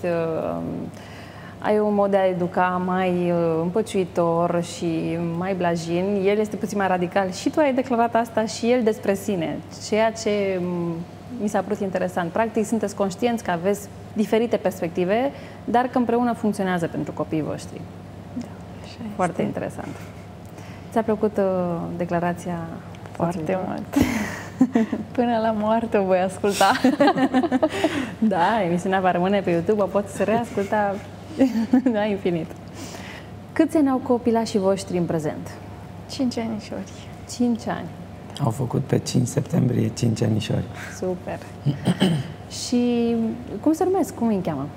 ai un mod de a educa mai împăciuitor și mai blajin. El este puțin mai radical și tu ai declarat asta și el despre sine, ceea ce mi s-a părut interesant. Practic, sunteți conștienți că aveți diferite perspective, dar că împreună funcționează pentru copiii voștri. Da, așa Foarte este. interesant. Ți-a plăcut declarația Foarte mult. Până la moarte o voi asculta. Da, emisiunea va rămâne pe YouTube, o poți reasculta la infinit. Câți ani au copilașii voștri în prezent? 5 anișori. 5 ani. Au făcut pe 5 septembrie 5 anișori. Super. Și cum se numesc? Cum îi cheamă?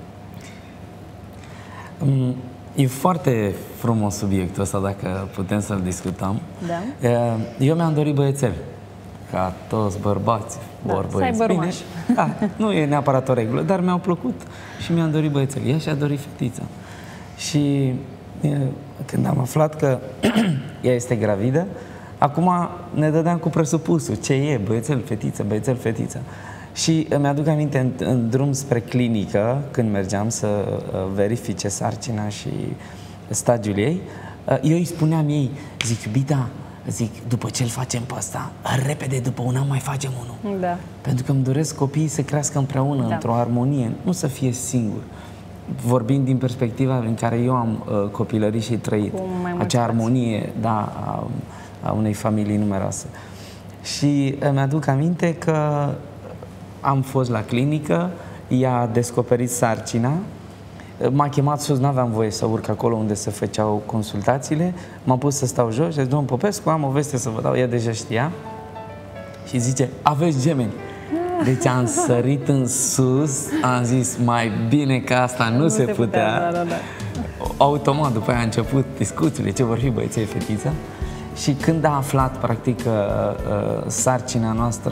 E foarte frumos subiectul ăsta, dacă putem să-l discutăm. Da. Eu mi-am dorit băiețel, ca toți bărbați vor băieți. să ai Bine, da, nu e neapărat o regulă, dar mi-au plăcut și mi-am dorit băiețel. Ea și-a dorit fetița. Și când am aflat că ea este gravidă, acum ne dădeam cu presupusul. Ce e? Băiețel, fetiță, băiețel, fetiță. Și îmi aduc aminte în drum spre clinică, când mergeam să verifice sarcina și stadiul ei, eu îi spuneam ei, zic, iubita, zic, după ce îl facem pe ăsta, repede, după un an mai facem unul. Da. Pentru că îmi doresc copiii să crească împreună, într-o armonie, nu să fie singur. Vorbind din perspectiva în care eu am copilărit și trăit, acea armonie, da, a unei familii numeroase. Și îmi aduc aminte că am fost la clinică, ea a descoperit sarcina, m-a chemat sus, n-aveam voie să urc acolo unde se făceau consultațiile, m-am pus să stau jos și zic, domnul Popescu, am o veste să vă dau, ea deja știa și zice, aveți gemeni. Deci am sărit în sus, am zis, mai bine că asta nu se putea. Da. Automat, după aia a început discuțiile, ce vor fi băieții, fetița. Și când a aflat, practic, sarcina noastră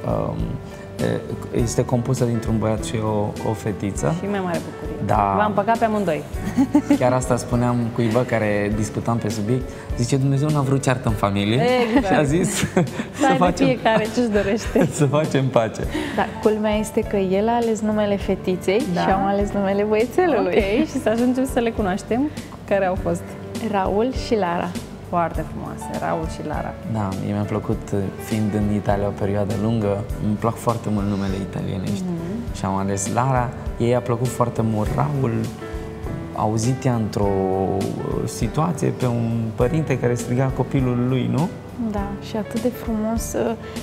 este compusă dintr-un băiat și o fetiță. Și mai mare bucurie. Da. V-am păcat pe amândoi. Chiar asta spuneam cuiva care discutam pe subiect. Zice, Dumnezeu n-a vrut ceartă în familie. Exact. Și a zis să facem fiecare ce-și dorește. să facem pace. Da, culmea este că el a ales numele fetiței și am ales numele băiețelului. Ok, și să ajungem să le cunoaștem. Care au fost? Raul și Lara. Foarte frumoase, Raul și Lara. Da, mie mi-a plăcut, fiind în Italia o perioadă lungă, îmi plac foarte mult numele italienești. Și am ales Lara. Ei a plăcut foarte mult Raul. Auzit ea într-o situație pe un părinte care striga copilul lui, nu? Da, și atât de frumos.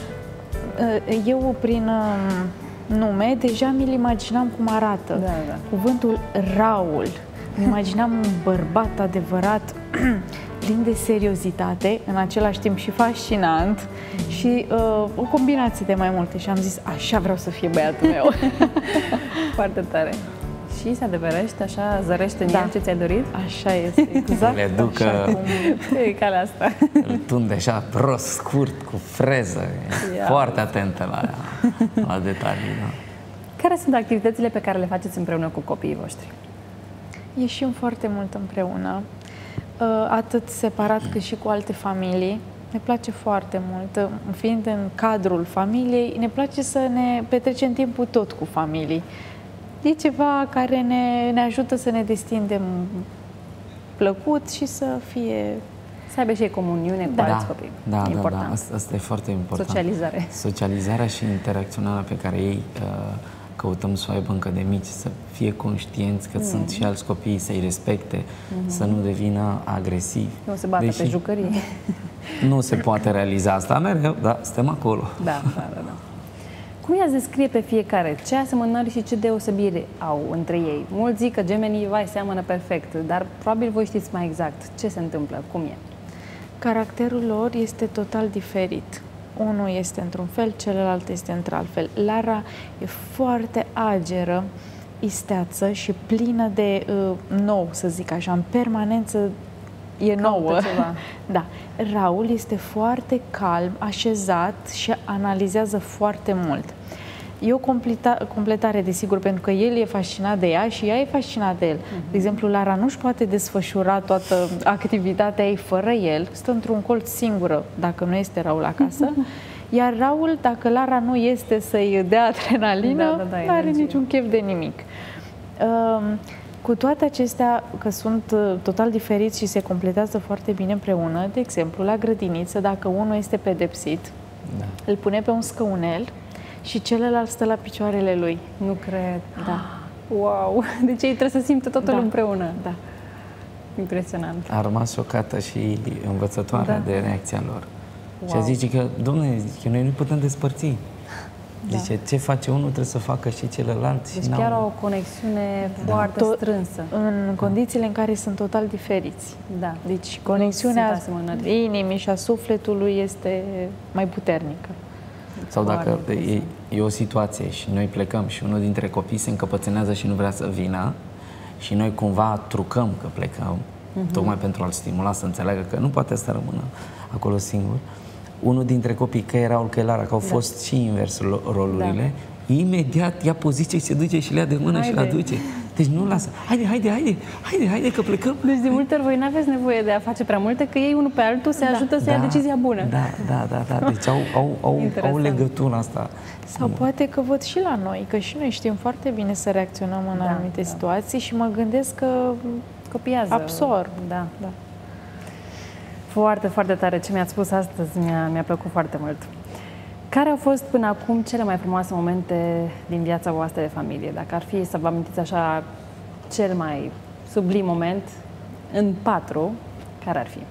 Eu, prin nume, deja mi-l imaginam cum arată. Da. Cuvântul Raul. Îmi imaginam un bărbat adevărat, plin de seriozitate, în același timp și fascinant și o combinație de mai multe. Și am zis, așa vreau să fie băiatul meu. Foarte tare. Și se adeverește, așa zărește în el ce ți-ai dorit? Așa este, exact. Le ducă, așa cum E calea asta. îl tunde așa, prost, scurt, cu freză. Foarte atentă la detalii. Da. Care sunt activitățile pe care le faceți împreună cu copiii voștri? Ieșim foarte mult împreună, atât separat cât și cu alte familii. Ne place foarte mult, fiind în cadrul familiei, ne place să ne petrecem timpul tot cu familii. E ceva care ne ajută să ne destindem plăcut și să fie... Să aibă și ei comuniune cu alți copii. Da, important. Asta e foarte important. Socializare. Socializarea și interacționarea pe care ei căutăm să o aibă încă de mici, să fie conștienți că sunt și alți copii, să-i respecte, să nu devină agresivi. Nu se bată pe jucării. Nu se poate realiza asta mereu, dar suntem acolo. Da. Cum i-ați descrie pe fiecare? Ce asemănări și ce deosebire au între ei? Mulți zic că gemenii, seamănă perfect, dar probabil voi știți mai exact ce se întâmplă, cum e. Caracterul lor este total diferit. Unul este într-un fel, celălalt este într-alt fel. Lara e foarte ageră, isteață și plină de nou, să zic așa, în permanență e nouă. Ceva. Da. Raul este foarte calm, așezat și analizează foarte mult. E o completare, desigur, pentru că el e fascinat de ea și ea e fascinată de el. De exemplu, Lara nu-și poate desfășura toată activitatea ei fără el, stă într-un colț singură, dacă nu este Raul acasă, iar Raul, dacă Lara nu este să-i dea adrenalină, nu are niciun chef de nimic. Cu toate acestea, că sunt total diferiți și se completează foarte bine împreună, de exemplu, la grădiniță, dacă unul este pedepsit, îl pune pe un scăunel și celălalt stă la picioarele lui. Nu cred. Da. Wow! Deci ei trebuie să simtă totul împreună. Da. Impresionant. A rămas șocată și învățătoarea de reacția lor. Și a zice că, dom'le, zice, noi nu putem despărți. Zice, ce face unul trebuie să facă și celălalt. Deci chiar o conexiune foarte strânsă. În condițiile în care sunt total diferiți. Da. Deci conexiunea inimii și a sufletului este mai puternică. Sau dacă e o situație și noi plecăm și unul dintre copii se încăpățânează și nu vrea să vină și noi cumva trucăm că plecăm, tocmai pentru a-l stimula să înțeleagă că nu poate să rămână acolo singur. Unul dintre copii, că era Olchelara, că au fost și invers rolurile, imediat ia poziție și se duce și le ia de mână și le aduce. Deci nu lasă. Haide că plecăm. Deci de multe ori voi nu aveți nevoie de a face prea multe, că ei unul pe altul se ajută să ia decizia bună. Da. Deci au legătura asta. Sau poate că văd și la noi, că și noi știm foarte bine să reacționăm în anumite situații și mă gândesc că copiază. Absorb. Da. Foarte, foarte tare ce mi-ați spus astăzi, mi-a plăcut foarte mult. Care au fost până acum cele mai frumoase momente din viața voastră de familie? Dacă ar fi să vă amintiți așa cel mai sublim moment în 4, care ar fi?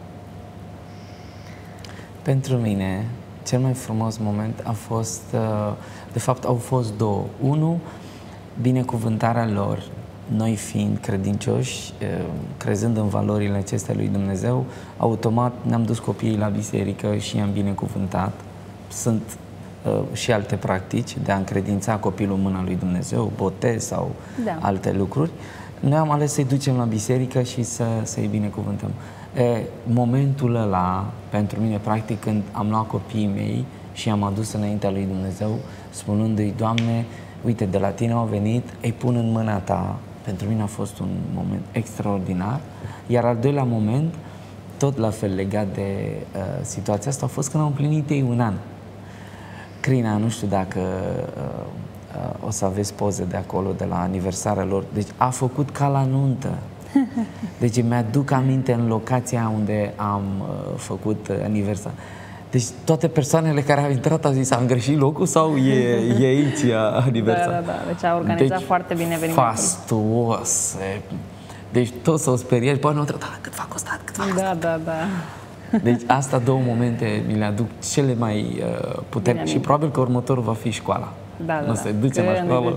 Pentru mine, cel mai frumos moment a fost, de fapt au fost două. Unul, binecuvântarea lor, noi fiind credincioși, crezând în valorile acestea lui Dumnezeu, automat ne-am dus copiii la biserică și i-am binecuvântat. Sunt și alte practici de a încredința copilul în mâna lui Dumnezeu, botez sau alte lucruri. Noi am ales să-i ducem la biserică și să-i binecuvântăm. Momentul ăla, pentru mine, practic, când am luat copiii mei și i-am adus înaintea lui Dumnezeu, spunându-i, Doamne, uite, de la Tine au venit, îi pun în mâna Ta. Pentru mine a fost un moment extraordinar. Iar al doilea moment, tot la fel legat de situația asta, a fost când au împlinit ei 1 an. Crina, nu știu dacă o să aveți poze de acolo, de la aniversarea lor. Deci a făcut ca la nuntă. Deci mi-aduc aminte în locația unde am făcut aniversarea. Deci toate persoanele care au intrat au zis, am greșit locul sau e aici aniversarea? Da. Deci a organizat foarte bine evenimentul. Fastuos. Deci toți s-au speriat și poate nu întrebat, cât v-a costat, Da. Deci asta două momente mi le aduc cele mai puternice și probabil că următorul va fi școala. Nu se duce la școală.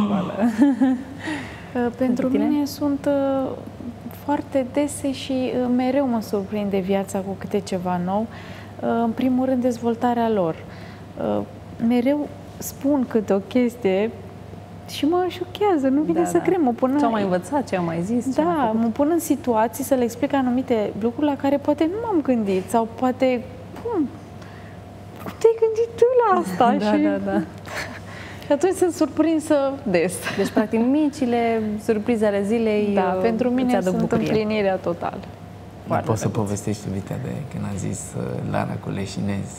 Pentru mine sunt foarte dese și mereu mă surprinde viața cu câte ceva nou. În primul rând, dezvoltarea lor. Mereu spun câte o chestie și mă șochează, nu vine să cred. Ce au mai învățat, ce au mai zis? Da, mă pun în situații să le explic anumite lucruri la care poate nu m-am gândit sau poate, cum te-ai gândit tu la asta? Da. Și atunci sunt surprinsă des. Deci, practic, micile surprize ale zilei pentru mine sunt bucurie. Împlinirea totală. Poți să povestești, uite, de când a zis Lara cu leșinezi.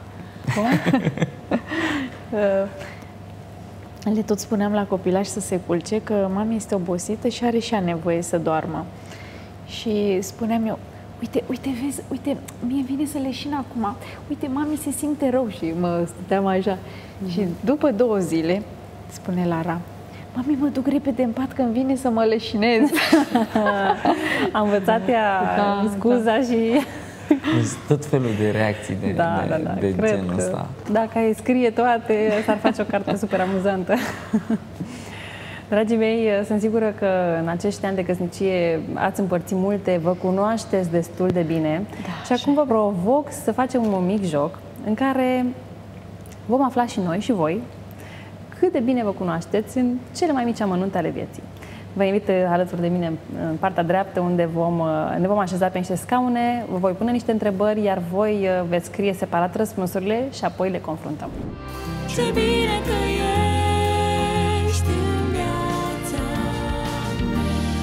Le tot spuneam la copilaș să se culce că mami este obosită și are și ea nevoie să doarmă. Și spuneam eu, uite, vezi, mie vine să leșin acum. Uite, mami se simte rău și mă stăteam așa. Și după 2 zile, spune Lara, mami, mă duc repede în pat că îmi vine să mă leșinez. Am învățat ea scuza și... Deci tot felul de reacții de genul ăsta. Dacă ai scrie toate, s-ar face o carte super amuzantă. Dragii mei, sunt sigură că în acești ani de căsnicie ați împărțit multe, vă cunoașteți destul de bine. Și acum vă provoc să facem un mic joc în care vom afla și noi și voi cât de bine vă cunoașteți în cele mai mici amănunte ale vieții. Vă invit alături de mine în partea dreaptă, unde ne vom așeza pe niște scaune, vă voi pune niște întrebări, iar voi veți scrie separat răspunsurile și apoi le confruntăm. Ce bine că ești în viața mea.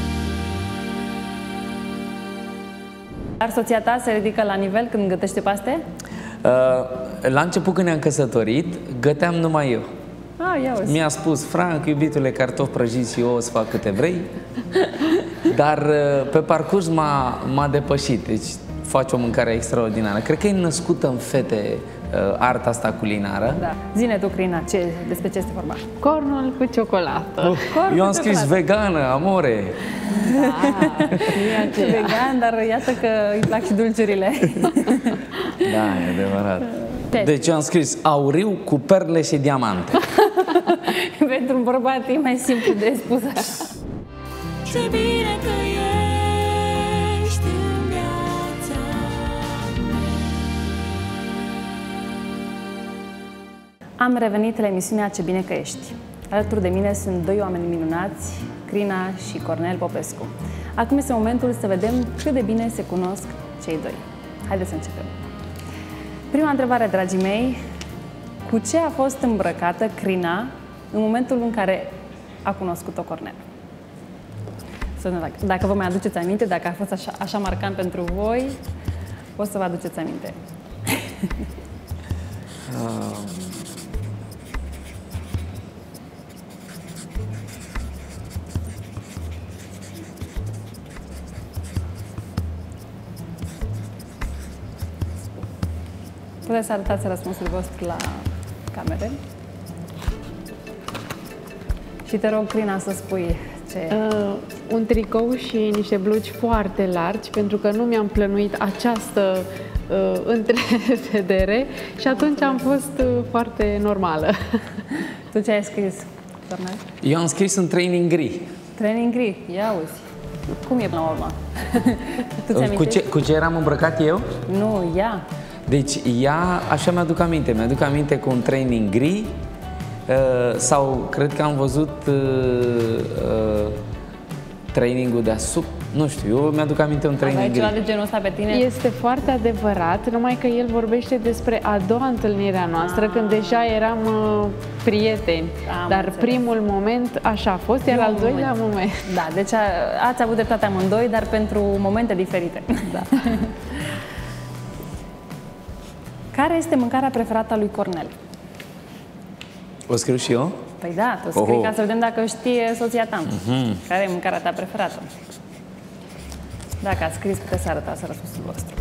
Dar soția ta se ridică la nivel când gătește paste? La început, când ne-am căsătorit, găteam numai eu. Mi-a spus, Frank, iubitule, cartofi prăjiți și eu o să fac câte vrei. Dar pe parcurs m-a depășit. Deci face o mâncare extraordinară. Cred că e născută în fete arta asta culinară. Da. Zine tu, Crina, despre ce este vorba? Cornul cu ciocolată. Eu am scris vegană, amore. Vegan, dar iată că îi plac și dulciurile. Da, e adevărat. Deci eu am scris auriu cu perle și diamante. Pentru un bărbat e mai simplu de spus așa. Ce bine că ești în viața mea. Am revenit la emisiunea Ce bine că ești. Alături de mine sunt doi oameni minunați, Crina și Cornel Popescu. Acum este momentul să vedem cât de bine se cunosc cei doi. Haideți să începem. Prima întrebare, dragii mei, cu ce a fost îmbrăcată Crina în momentul în care a cunoscut-o Cornel? Să vedem dacă vă mai aduceți aminte, dacă a fost așa marcant pentru voi, o să vă aduceți aminte. Puteți să arătați răspunsul vostru la camere. Și te rog, Crina, să spui ce e. Un tricou și niște blugi foarte largi, pentru că nu mi-am plănuit această întrevedere și atunci am fost foarte normală. Tu ce ai scris, Cornel? Eu am scris în training gri. Training gri, ia uzi. Cum e până la urmă? Tu ți-amintești? Cu ce eram îmbrăcat eu? Nu, ea. Deci ea, așa mi-aduc aminte, mi-aduc aminte cu un training gri sau cred că am văzut trainingul deasupra, nu știu, eu mi-aduc aminte un training gri. Aveai ceva de genul ăsta pe tine? Este foarte adevărat, numai că el vorbește despre a doua întâlnire a noastră, când deja eram prieteni. Dar înțeles. Primul moment așa a fost, iar al doilea moment. Da, deci ați avut dreptate amândoi, dar pentru momente diferite. Da. Care este mâncarea preferată a lui Cornel? O scriu și eu? Păi da, tu scrii ca să vedem dacă știe soția ta. Care e mâncarea ta preferată? Dacă ați scris, puteți să arătați răspunsul vostru.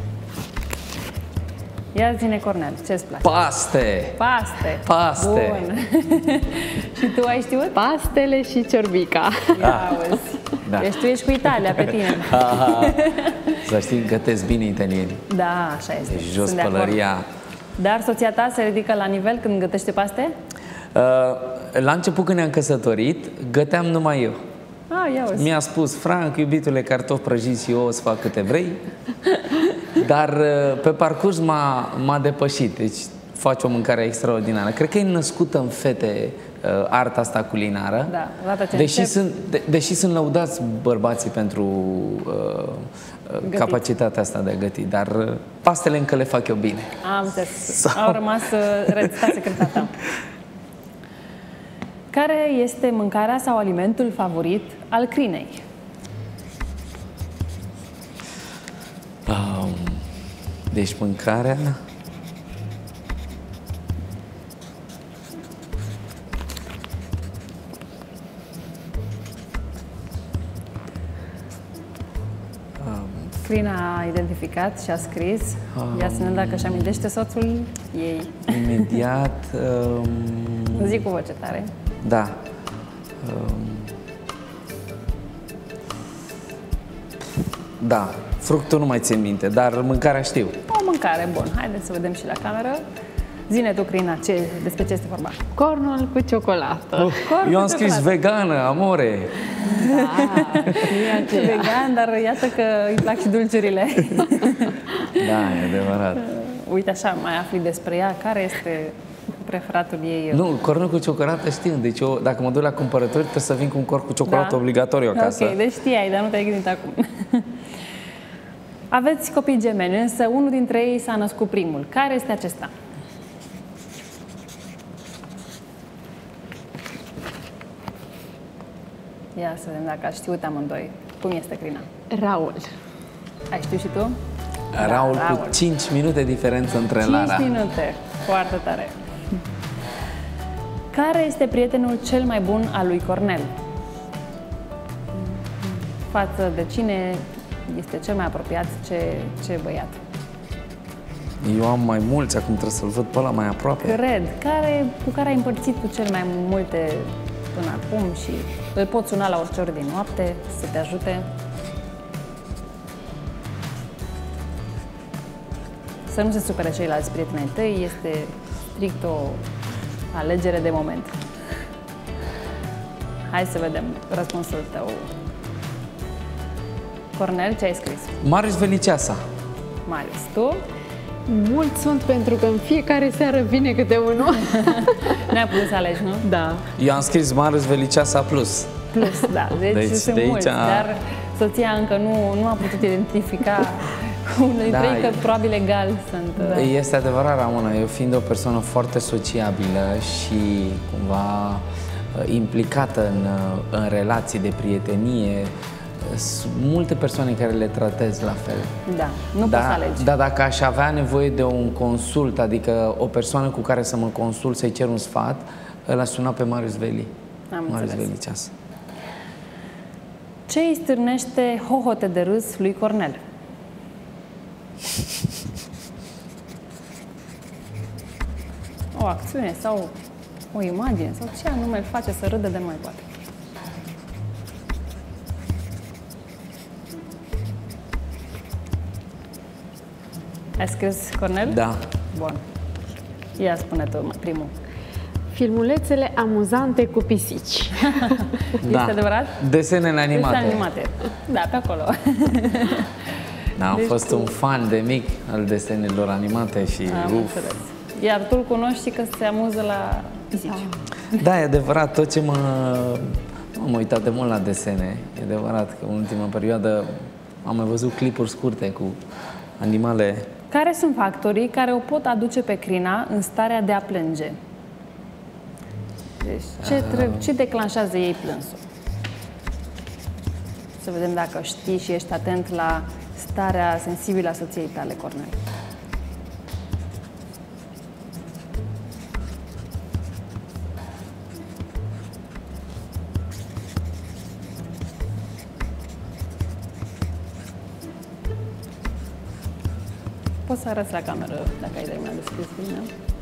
Ia zi-ne, Cornel, ce-ți place? Paste! Paste! Paste! Bun! Și tu ai știut? Pastele și ciorbica. Ia auzi. Da. Deci tu ești cu Italia pe tine. Să știi, gătesc bine italienii. Da, așa este. Deci jos Sunt de acord. pălăria. Dar soția ta se ridică la nivel când gătește paste? La început, când ne-am căsătorit, găteam numai eu. Ia uzi. Mi-a spus, Frank, iubitule, cartofi prăjiți și eu o să fac câte vrei. Dar pe parcurs m-a depășit. Deci face o mâncare extraordinară. Cred că e născută în fete arta asta culinară. Da, odată ce deși sunt lăudați bărbații pentru capacitatea asta de a găti, dar pastele încă le fac eu bine. Am înțeles. Au rămas rețeta secreta ta. Care este mâncarea sau alimentul favorit al Crinei? Deci mâncarea... Crina a identificat și a scris. Ia să ne dacă își amintește soțul ei. Imediat... Zic cu voce tare. Da. Da, fructul nu mai țin minte, dar mâncarea știu. O mâncare, bun. Haideți să vedem și la cameră. Zine tu, Crina, despre ce este vorba? Cornul cu ciocolată. Eu am scris vegană, amore. Da, vegan, dar iată că îi plac și dulciurile. Da, e adevărat. Uite așa, mai afli despre ea. Care este preferatul ei? Nu, cornul cu ciocolată știu. Deci eu, dacă mă duc la cumpărături, trebuie să vin cu un corn cu ciocolată obligatoriu acasă. Ok, deci știai, dar nu te-ai gândit acum. Aveți copii gemeni, însă unul dintre ei s-a născut primul. Care este acesta? Ia să vedem dacă ați știut amândoi. Cum este, Crina? Raul. Ai știut și tu? Raul Raul. cu 5 minute diferență între 5 Lara. minute. Foarte tare. Care este prietenul cel mai bun al lui Cornel? Față de cine este cel mai apropiat, ce băiat? Eu am mai mulți, acum trebuie să-l văd pe ăla mai aproape. Cred. Cu care ai împărțit tu cel mai multe până acum și îl poți suna la orice ori din noapte să te ajute? Să nu se supere ceilalți prietenii tăi, este strict o alegere de moment. Hai să vedem răspunsul tău. Cornel, ce ai scris? Marius Veliceasa. Marius, tu? Mulți sunt pentru că în fiecare seară vine câte unul. Ne-ai putut să alegi, nu? Da. Eu am scris Marius Veliceasa plus. Plus, da. Deci sunt de mulți, aici dar soția încă nu a putut identifica unul dintre ei, că probabil egal sunt. Este adevărat, Ramona, eu fiind o persoană foarte sociabilă și cumva implicată în relații de prietenie, sunt multe persoane care le tratez la fel. Da, nu poți să alegi. Dar dacă aș avea nevoie de un consult, adică o persoană cu care să mă consult, să-i cer un sfat, îl-aș suna pe Marius Veli. Marius Veliceasa. Ce îi stârnește hohote de râs lui Cornel? O acțiune sau o imagine sau ce anume îl face să râdă de nu mai poate? Ai scris, Cornel? Da. Bun. Ia spune tu primul. Filmulețele amuzante cu pisici. Da. Este adevărat? Desenele animate. Desenele animate. Da, pe acolo. Da, am fost un fan de mic al desenelor animate și înțeles. Iar tu îl cunoști că se amuză la pisici. Da, e adevărat, tot ce am uitat de mult la desene. E adevărat că în ultima perioadă am mai văzut clipuri scurte cu animale. Care sunt factorii care o pot aduce pe Crina în starea de a plânge? Deci, ce declanșează ei plânsul? Să vedem dacă știi și ești atent la starea sensibilă a soției tale, Cornel. Poți să arăți la cameră dacă ai terminat de scris bine.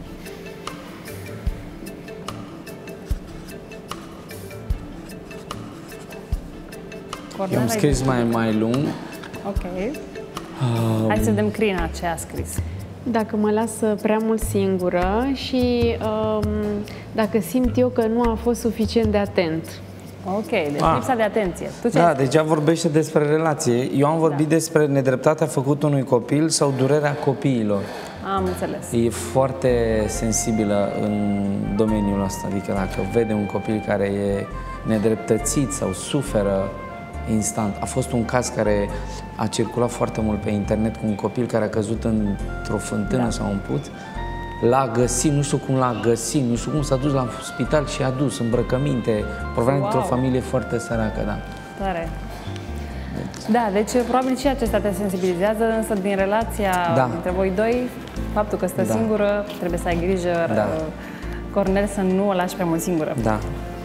Eu am scris mai lung. Ok. Hai să vedem Crina ce a scris. Dacă mă lasă prea mult singură și dacă simt eu că nu a fost suficient de atent. Ok, deci lipsa de atenție. Tu ce Da, deja vorbește despre relație. Eu am vorbit despre nedreptatea făcută unui copil sau durerea copiilor. Am înțeles. E foarte sensibilă în domeniul ăsta. Adică dacă vede un copil care e nedreptățit sau suferă instant. A fost un caz care a circulat foarte mult pe internet cu un copil care a căzut într-o fântână sau un puț. L-a găsit, nu știu cum l-a găsit, nu știu cum s-a dus la spital și a dus îmbrăcăminte, provenit dintr-o familie foarte săracă, da. Tare. Da, deci probabil și acesta te sensibilizează, însă din relația dintre voi doi, faptul că stă singură, trebuie să ai grijă, Cornel, să nu o lași prea mult singură. Da.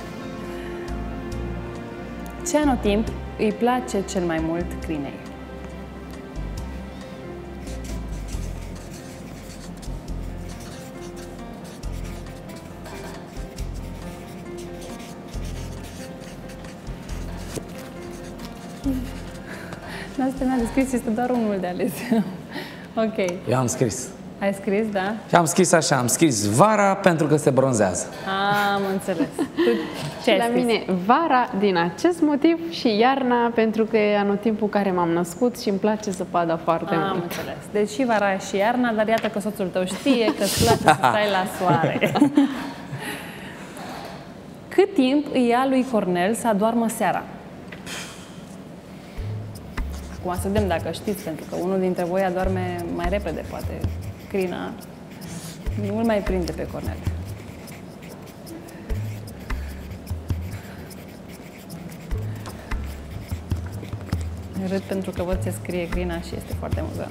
Ce anotimp îi place cel mai mult Crinei? N-ați terminat de scris, este doar unul de ales. Ok. Eu am scris. Ai scris, da? Și am scris așa, am scris vara pentru că se bronzează. Am înțeles. Tu ce ai La scris? mine vara din acest motiv și iarna pentru că e anotimpul care m-am născut și îmi place zăpada foarte mult. Am înțeles. Deci și vara și iarna, dar iată că soțul tău știe că îți place să stai la soare. Cât timp îi ia lui Cornel să adoarmă seara? Acum să vedem dacă știți, pentru că unul dintre voi adorme mai repede, poate. Crina nu îl mai prinde pe Cornel. Râd pentru că văd ce scrie Crina și este foarte amuzant.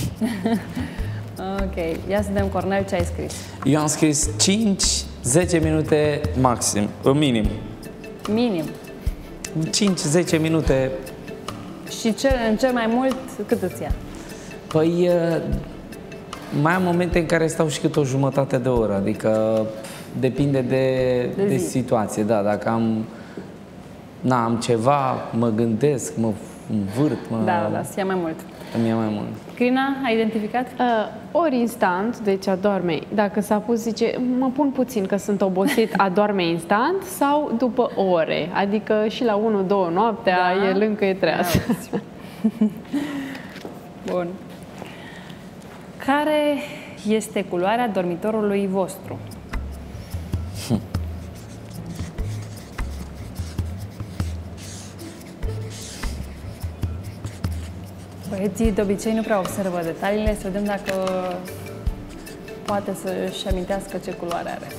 Ok, ia să vedem, Cornel, ce ai scris. Eu am scris 5-10 minute maxim, minim. Minim. 5-10 minute. Și în cel mai mult, cât îți ia? Păi, mai am momente în care stau și cât o jumătate de oră, adică depinde de situație. Da, dacă am ceva, mă gândesc, mă învârt, Da, să ia mai mult. îmi ia mai mult. Crina, ai identificat? Ori instant, deci adorme. Dacă s-a pus, zice, mă pun puțin că sunt obosit, adorme instant, sau după ore. Adică și la 1-2 noaptea, el încă e treaz. Bun. Care este culoarea dormitorului vostru? Băieții de obicei nu prea observă detaliile, să vedem dacă poate să-și amintească ce culoare are.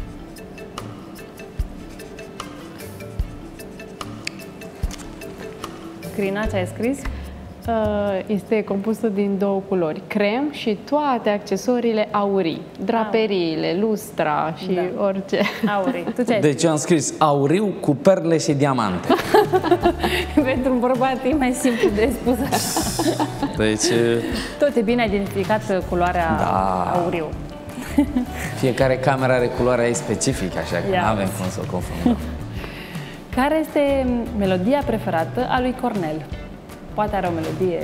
Crina, ce ai scris? Este compusă din 2 culori, crem și toate accesoriile aurii, draperiile, lustra și orice. Aurii. Tu ce ai Deci eu am scris auriu cu perle și diamante. Pentru un bărbat e mai simplu de spus. Deci... Tot e bine identificat culoarea auriu. Fiecare cameră are culoarea ei specifică, așa că nu avem cum să o confundăm. Care este melodia preferată a lui Cornel? Poate are o melodie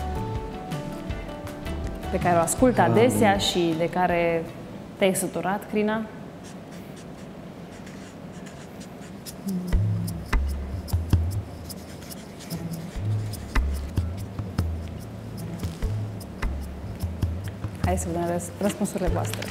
pe care o ascultă adesea și de care te-ai săturat, Crina? Hai să vedem răspunsurile voastre.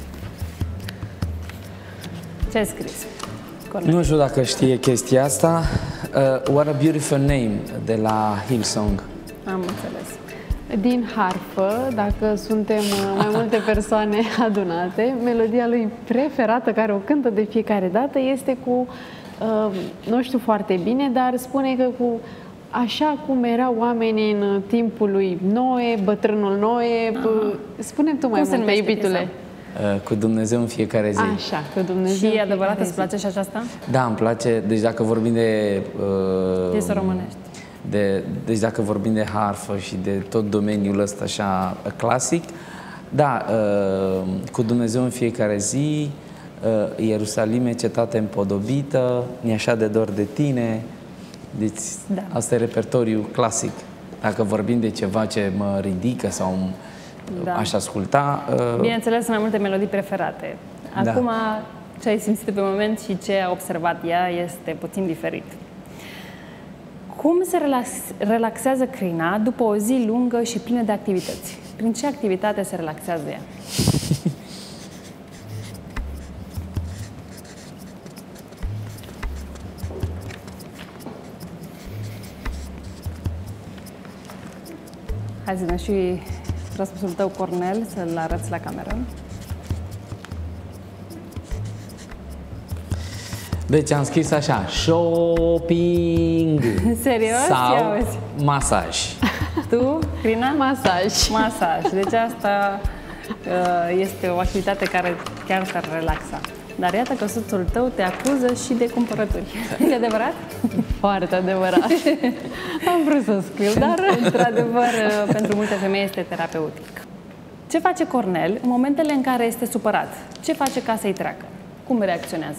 Ce ai scris, Cornel? Nu știu dacă știe chestia asta. What a Beautiful Name de la Hillsong. Am înțeles. Din harfă, dacă suntem mai multe persoane adunate, melodia lui preferată, care o cântă de fiecare dată, este cu, nu știu foarte bine, dar spune că cu așa cum erau oamenii în timpul lui Noe, bătrânul Noe, spune-mi tu mai multe, iubitule. Cu Dumnezeu în fiecare zi. Așa, cu Dumnezeu. Și e adevărat, îți place și aceasta? Da, îmi place. Deci dacă vorbim de... Piesă românești. Deci dacă vorbim de harfă și de tot domeniul ăsta așa clasic, da, cu Dumnezeu în fiecare zi, Ierusalime, cetate împodobită, mi-e așa de dor de tine. Deci asta e repertoriu clasic. Dacă vorbim de ceva ce mă ridică sau aș asculta... Bineînțeles, sunt mai multe melodii preferate. Acum, ce ai simțit pe moment și ce a observat ea este puțin diferit. Cum se relaxează Crina după o zi lungă și plină de activități? Prin ce activitate se relaxează ea? Hai să dăm și răspunsul tău, Cornel, să-l arăți la cameră. Deci am scris așa, shopping. Serios? Sau masaj. Tu, Crina? Masaj. Masaj. Deci asta este o activitate care chiar te-ar relaxa. Dar iată că soțul tău te acuză și de cumpărături. E adevărat? Foarte adevărat. Am vrut să scriu, dar... Într-adevăr, pentru multe femei este terapeutic. Ce face Cornel în momentele în care este supărat? Ce face ca să-i treacă? Cum reacționează?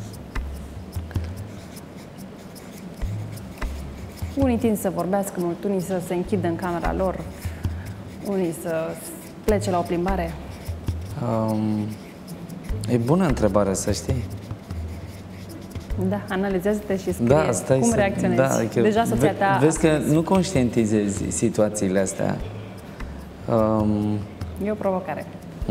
Unii tind să vorbească mult, unii să se închidă în camera lor, unii să plece la o plimbare. E bună întrebare, să știi. Da, analizează-te și scrie cum reacționezi. Da, adică deja soția ta... Vezi că nu conștientizezi situațiile astea. E o provocare.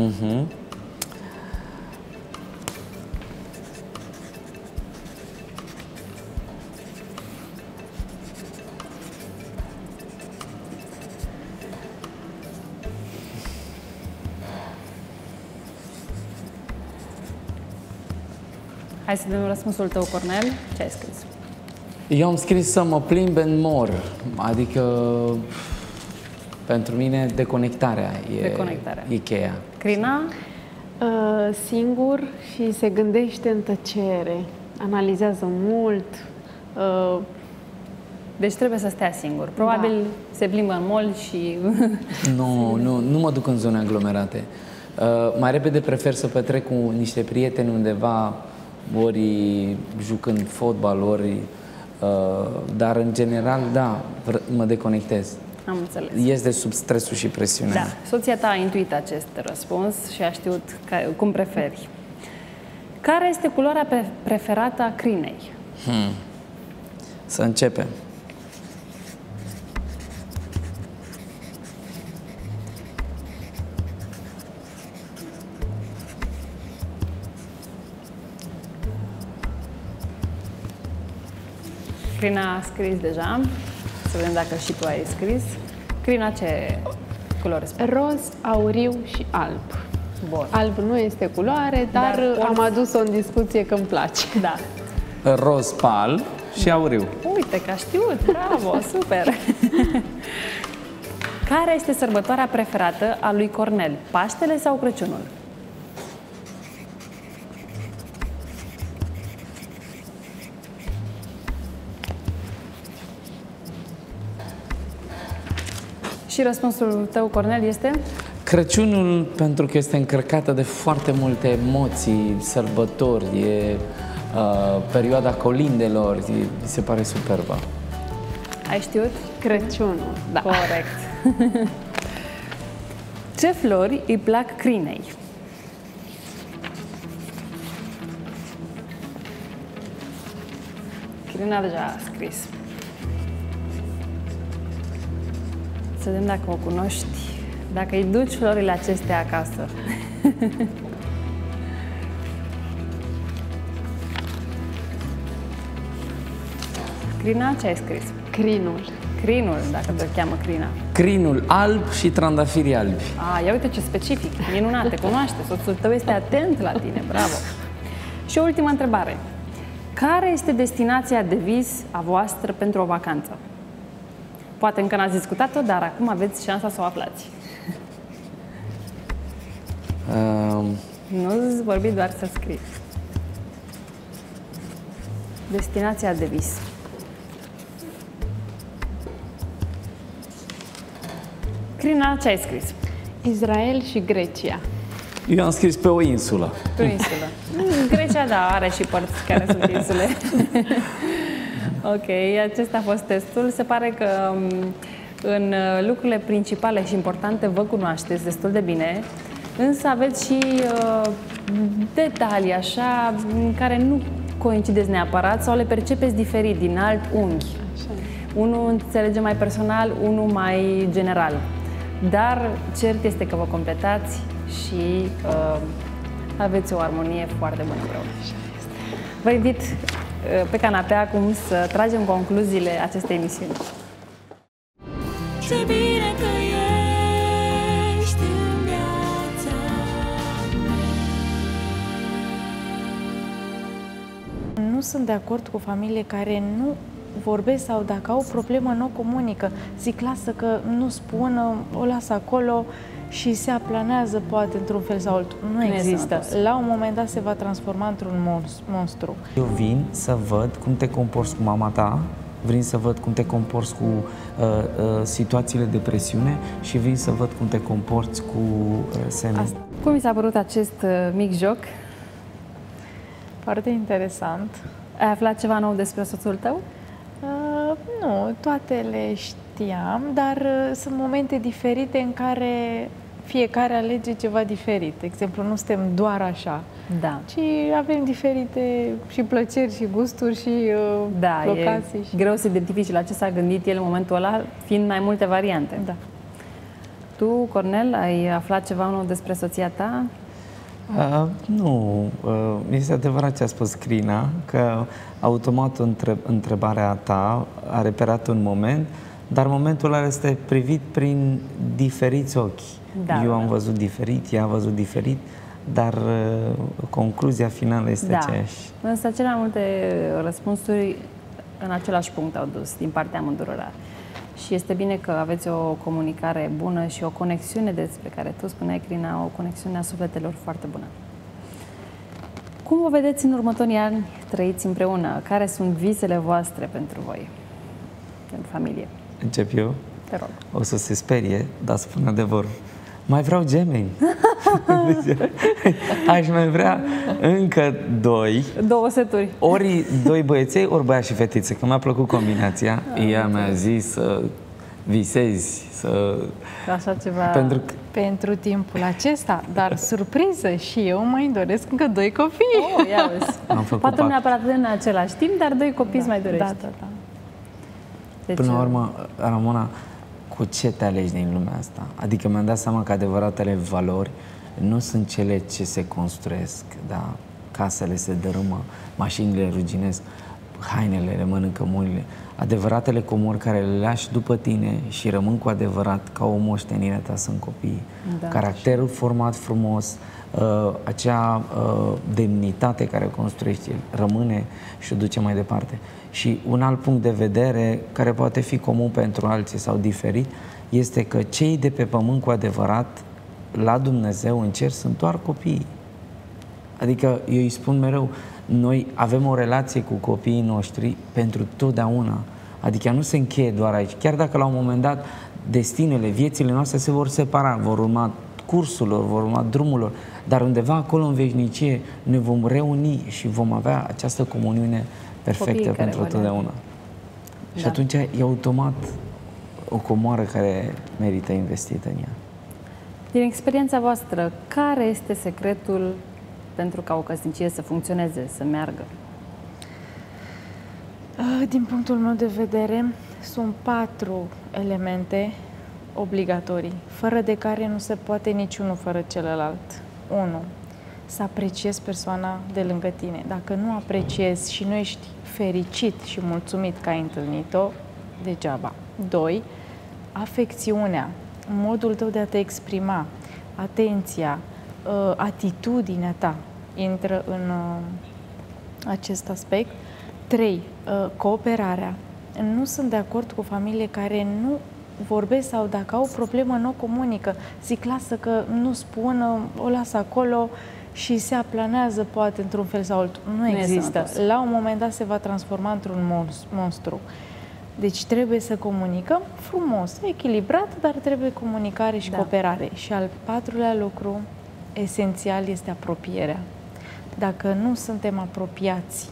Hai să dăm răspunsul tău, Cornel. Ce ai scris? Eu am scris să mă plimb în mor. Adică, pentru mine, deconectarea e cheia. Crina? Singur și se gândește în tăcere. Analizează mult. Deci trebuie să stea singur. Probabil se plimbă în mall și... Nu mă duc în zone aglomerate. Mai repede prefer să petrec cu niște prieteni undeva, ori jucând fotbal, ori Dar în general, da, mă deconectez. Am înțeles. Ies de sub stresul și presiunea. Da, soția ta a intuit acest răspuns și a știut cum preferi. Care este culoarea preferată a crinei? Să începem. Crina a scris deja. Să vedem dacă și tu ai scris. Crina, ce culoare spune? Roz, auriu și alb. Bun. Alb nu este culoare, dar am adus-o în discuție că îmi place. Da. Roz, pal și auriu. Uite că a știut, bravo, super! Care este sărbătoarea preferată a lui Cornel? Paștele sau Crăciunul? Și răspunsul tău, Cornel, este? Crăciunul, pentru că este încărcată de foarte multe emoții, sărbători, e perioada colindelor, mi se pare superbă. Ai știut? Crăciunul, da. Corect. Ce flori îi plac crinei? Crina deja a scris. Să vedem dacă o cunoști, dacă îi duci florile acestea acasă. Crina, ce ai scris? Crinul. Crinul, dacă te cheamă Crina. Crinul alb și trandafirii albi. Ia uite ce specific, minunat, te cunoaște, soțul tău este atent la tine, bravo. Și o ultimă întrebare. Care este destinația de vis a voastră pentru o vacanță? Poate încă n-ați discutat-o, dar acum aveți șansa să o aflați. Nu-ți vorbi, doar să scrii. Destinația de vis. Crina, ce ai scris? Israel și Grecia. Eu am scris pe o insulă. Pe o insulă. Grecia, da, are și părți care sunt insule. Ok, acesta a fost testul. Se pare că în lucrurile principale și importante vă cunoașteți destul de bine, însă aveți și detalii așa în care nu coincideți neapărat sau le percepeți diferit, din alt unghi. Așa. Unul înțelege mai personal, unul mai general. Dar cert este că vă completați și aveți o armonie foarte bună împreună. Vă invit pe canapea acum să tragem concluziile acestei emisiuni. Ce bine că ești în viața mea. Nu sunt de acord cu familii care nu vorbesc sau dacă au o problemă, nu o comunică. Zic, lasă că nu spun, o lasă acolo și se aplanează poate într-un fel sau altul. Nu există. La un moment dat se va transforma într-un monstru. Eu vin să văd cum te comporți cu mama ta, vin să văd cum te comporți cu situațiile de presiune și vin să văd cum te comporți cu semne. Cum mi s-a părut acest mic joc? Foarte interesant. Ai aflat ceva nou despre soțul tău? Nu, toate le știam, dar sunt momente diferite în care fiecare alege ceva diferit. De exemplu, nu suntem doar așa, ci avem diferite și plăceri și gusturi și locații. E greu să identifici la ce s-a gândit el în momentul ăla, fiind mai multe variante. Da. Tu, Cornel, ai aflat ceva nou despre soția ta? Nu, este adevărat ce a spus Crina, că automat întrebarea ta a reperat un moment, dar momentul ăla este privit prin diferiți ochi. Eu am văzut diferit, ea a văzut diferit, dar concluzia finală este aceeași. Însă cele mai multe răspunsuri în același punct au dus din partea amândurora. Și este bine că aveți o comunicare bună și o conexiune despre care tu spuneai, Crina, o conexiune a sufletelor foarte bună. Cum vă vedeți în următorii ani trăiți împreună? Care sunt visele voastre pentru voi, în familie? Încep eu? Te rog. O să se sperie, dar spun adevărul. mai vreau gemeni. Deci, aș mai vrea încă 2. 2 seturi. Ori 2 băieței, ori băiat și fetiță, că mi-a plăcut combinația. Ea mi-a zis să visezi, să... Așa ceva... Pentru timpul acesta, dar surpriză, și eu mai doresc încă 2 copii. Ia vezi. Poate nu neapărat în același timp, dar 2 copii îți mai dorești. Da. Deci, până la urmă, Ramona, cu ce te alegi din lumea asta? Adică mi-am dat seama că adevăratele valori nu sunt cele ce se construiesc, da? Casele se dărâmă, mașinile ruginesc, hainele le mănâncă murile. Adevăratele comori care le lași după tine și rămân cu adevărat ca o moștenire ta sunt copiii. Da. Caracterul format frumos, acea demnitate care o construiești, rămâne și o duce mai departe. Și un alt punct de vedere, care poate fi comun pentru alții sau diferit, este că cei de pe pământ cu adevărat, la Dumnezeu în cer, sunt doar copiii. Adică eu îi spun mereu, noi avem o relație cu copiii noștri pentru totdeauna. Adică nu se încheie doar aici. Chiar dacă la un moment dat destinele, viețile noastre se vor separa, vor urma cursul lor, vor urma drumul lor, dar undeva acolo în veșnicie ne vom reuni și vom avea această comuniune perfectă pentru totdeauna. Da. Și atunci e automat o comoară care merită investită în ea. Din experiența voastră, care este secretul pentru ca o căsnicie să funcționeze, să meargă? Din punctul meu de vedere, sunt 4 elemente obligatorii, fără de care nu se poate niciunul fără celălalt. 1. Să apreciezi persoana de lângă tine. Dacă nu apreciezi și nu ești fericit și mulțumit că ai întâlnit-o, degeaba. 2. Afecțiunea, modul tău de a te exprima, atenția, atitudinea ta intră în acest aspect. 3. Cooperarea. Nu sunt de acord cu o familie care nu vorbesc sau dacă au o problemă nu o comunică. Zic, lasă că nu spun, o lasă acolo și se aplanează poate într-un fel sau altul. Nu există. La un moment dat se va transforma într-un monstru. Deci trebuie să comunicăm frumos, echilibrat, dar trebuie comunicare și cooperare. Și al 4-lea lucru esențial este apropierea. Dacă nu suntem apropiați,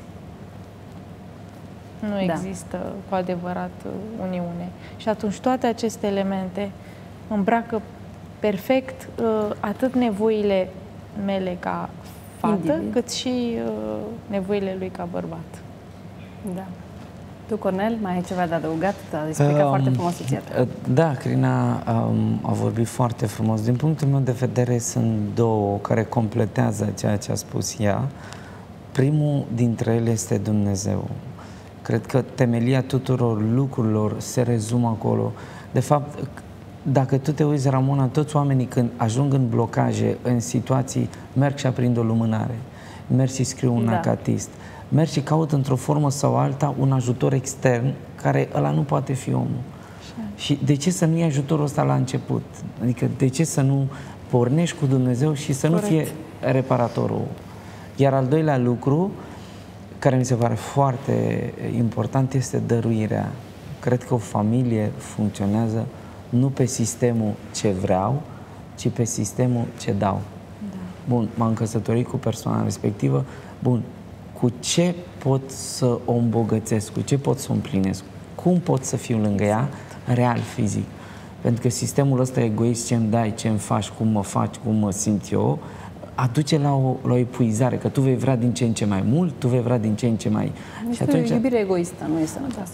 nu există cu adevărat uniune. Și atunci toate aceste elemente îmbracă perfect atât nevoile mele ca fată, cât și nevoile lui ca bărbat. Da. Tu, Cornel, mai ai ceva de adăugat? A explicat foarte frumos soția ta. Da, Crina a vorbit foarte frumos. Din punctul meu de vedere sunt 2 care completează ceea ce a spus ea. Primul dintre ele este Dumnezeu. Cred că temelia tuturor lucrurilor se rezumă acolo. De fapt, dacă tu te uiți, Ramona, toți oamenii când ajung în blocaje, în situații, merg și aprind o lumânare, merg și scriu un acatist, merg și caut într-o formă sau alta un ajutor extern, care ăla nu poate fi omul. Și de ce să nu iei ajutorul ăsta la început? Adică de ce să nu pornești cu Dumnezeu și să nu fie reparatorul? Iar al 2-lea lucru, care mi se pare foarte important, este dăruirea. Cred că o familie funcționează nu pe sistemul ce vreau, ci pe sistemul ce dau. Da. Bun, m-am căsătorit cu persoana respectivă, bun, cu ce pot să o îmbogățesc, cu ce pot să o împlinesc, cum pot să fiu lângă ea, real, fizic. Pentru că sistemul ăsta egoist, ce-mi dai, ce-mi faci, cum mă faci, cum mă simt eu, aduce la o epuizare, că tu vei vrea din ce în ce mai mult, tu vei vrea din ce în ce mai... Este și atunci, o iubire egoistă, nu este sănătoasă.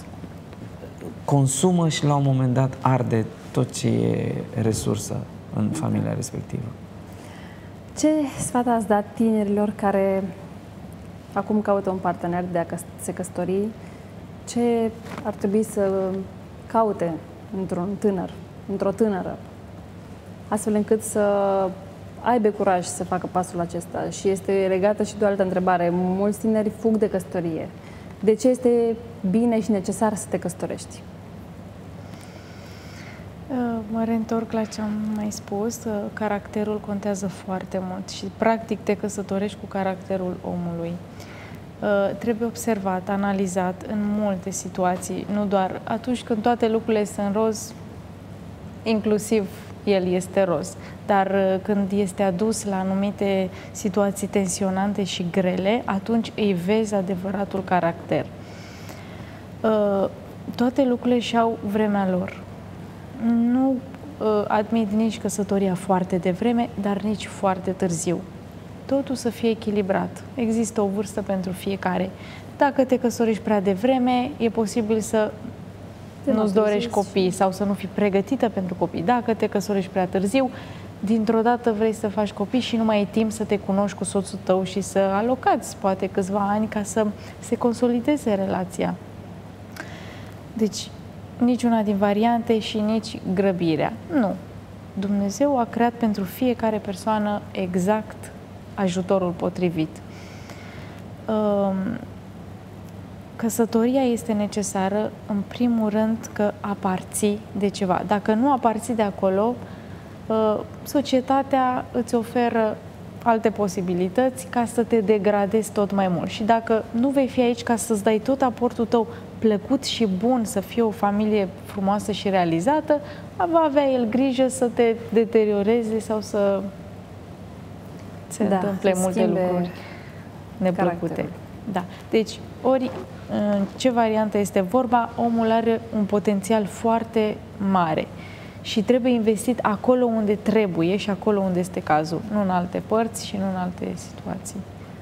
Consumă și la un moment dat arde tot ce e resursă în familia respectivă. Ce sfat ați dat tinerilor care acum caută un partener de a se căsători? Ce ar trebui să caute într-un tânăr, într-o tânără, astfel încât să aibă curaj să facă pasul acesta? Și este legată și de o altă întrebare. Mulți tineri fug de căsătorie. De ce este bine și necesar să te căsătorești? Mă reîntorc la ce am mai spus. Caracterul contează foarte mult și practic te căsătorești cu caracterul omului. Trebuie observat, analizat în multe situații, nu doar atunci când toate lucrurile sunt roz, inclusiv el este roz. Dar când este adus la anumite situații tensionante și grele, atunci îi vezi adevăratul caracter. Toate lucrurile și-au vremea lor. Nu admit nici căsătoria foarte devreme, dar nici foarte târziu. Totul să fie echilibrat. Există o vârstă pentru fiecare. Dacă te căsătorești prea devreme, e posibil să nu-ți dorești copii sau să nu fii pregătită pentru copii. Dacă te căsătorești prea târziu, dintr-o dată vrei să faci copii și nu mai ai timp să te cunoști cu soțul tău și să alocați poate câțiva ani ca să se consolideze relația. Deci, niciuna din variante și nici grăbirea. Nu. Dumnezeu a creat pentru fiecare persoană exact ajutorul potrivit. Căsătoria este necesară, în primul rând, că aparții de ceva. Dacă nu aparții de acolo, societatea îți oferă alte posibilități ca să te degradezi tot mai mult. Și dacă nu vei fi aici ca să-ți dai tot aportul tău plăcut și bun, să fie o familie frumoasă și realizată, va avea el grijă să te deterioreze sau să se întâmple multe lucruri neplăcute. Da. Deci, ori în ce variantă este vorba, omul are un potențial foarte mare și trebuie investit acolo unde trebuie și acolo unde este cazul, nu în alte părți și nu în alte situații.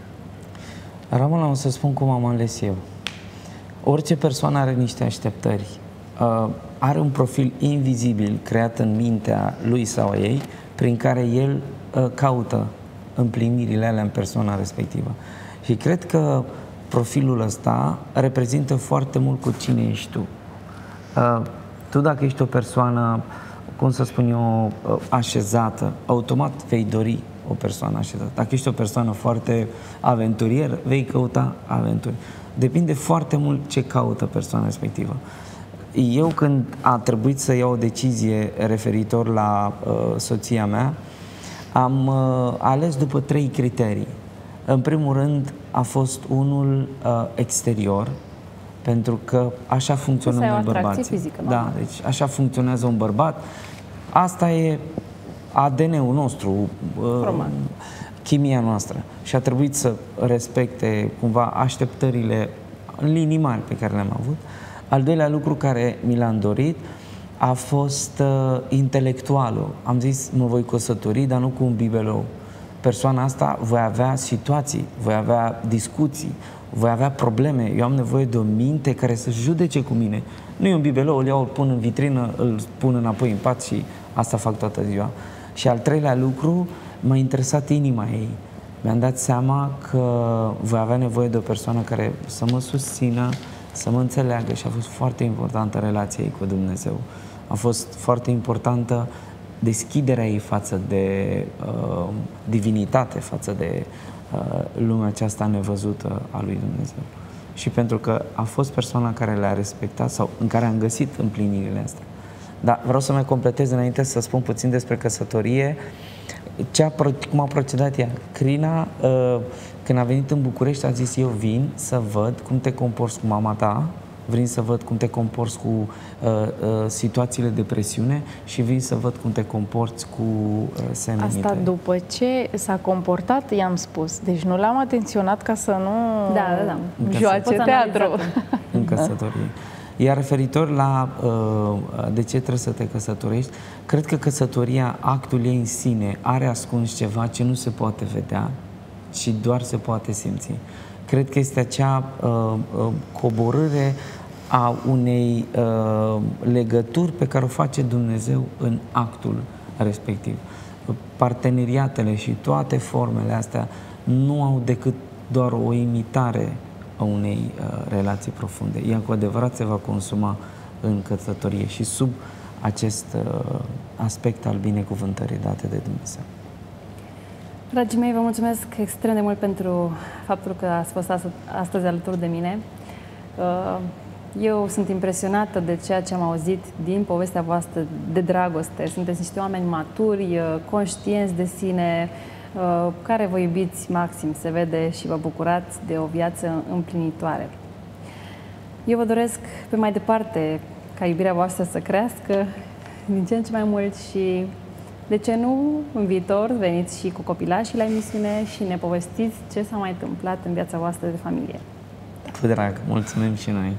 Ramona, o să spun cum am ales eu. Orice persoană are niște așteptări. Are un profil invizibil creat în mintea lui sau a ei, prin care el caută împlinirile alea în persoana respectivă. Și cred că profilul ăsta reprezintă foarte mult cu cine ești tu. Tu dacă ești o persoană, cum să spun eu, așezată, automat vei dori o persoană așezată. Dacă ești o persoană foarte aventurier, vei căuta aventuri. Depinde foarte mult ce caută persoana respectivă. Eu când a trebuit să iau o decizie referitor la soția mea, am ales după 3 criterii. În primul rând a fost unul exterior, pentru că așa funcționează noi bărbații. Fizică, da, deci așa funcționează un bărbat. Asta e ADN-ul nostru, chimia noastră. Și a trebuit să respecte cumva așteptările în linii mari pe care le-am avut. Al doilea lucru care mi l-am dorit a fost intelectualul. Am zis, mă voi căsători, dar nu cu un bibelou. Persoana asta voi avea situații, voi avea discuții, voi avea probleme. Eu am nevoie de o minte care să judece cu mine. Nu e un bibelou, îl iau, îl pun în vitrină, îl pun înapoi în pat și asta fac toată ziua. Și al treilea lucru, m-a interesat inima ei. Mi-am dat seama că voi avea nevoie de o persoană care să mă susțină, să mă înțeleagă și a fost foarte importantă relația ei cu Dumnezeu. A fost foarte importantă deschiderea ei față de divinitate, față de lumea aceasta nevăzută a lui Dumnezeu. Și pentru că a fost persoana care le-a respectat sau în care am găsit împlinirile astea. Dar vreau să mai completez înainte să spun puțin despre căsătorie. Cum a procedat ea? Crina, când a venit în București, a zis, eu vin să văd cum te comporți cu mama ta, vin să văd cum te comporți cu situațiile de presiune și vin să văd cum te comporți cu semenii Asta tăi. după ce s-a comportat, i-am spus. Deci nu l-am atenționat ca să nu joace teatru. În căsătorie. Iar referitor la de ce trebuie să te căsătorești, cred că căsătoria, actul ei în sine, are ascuns ceva ce nu se poate vedea, ci doar se poate simți. Cred că este acea coborâre a unei legături pe care o face Dumnezeu în actul respectiv. Parteneriatele și toate formele astea nu au decât doar o imitare a unei relații profunde. Ea cu adevărat se va consuma în căsătorie și sub acest aspect al binecuvântării date de Dumnezeu. Dragii mei, vă mulțumesc extrem de mult pentru faptul că ați fost astăzi alături de mine. Eu sunt impresionată de ceea ce am auzit din povestea voastră de dragoste. Sunteți niște oameni maturi, conștienți de sine, care vă iubiți maxim, se vede, și vă bucurați de o viață împlinitoare. Eu vă doresc pe mai departe ca iubirea voastră să crească din ce în ce mai mult și De ce nu, în viitor, veniți și cu copilașii la emisiune și ne povestiți ce s-a mai întâmplat în viața voastră de familie. Cu drag, mulțumim și noi.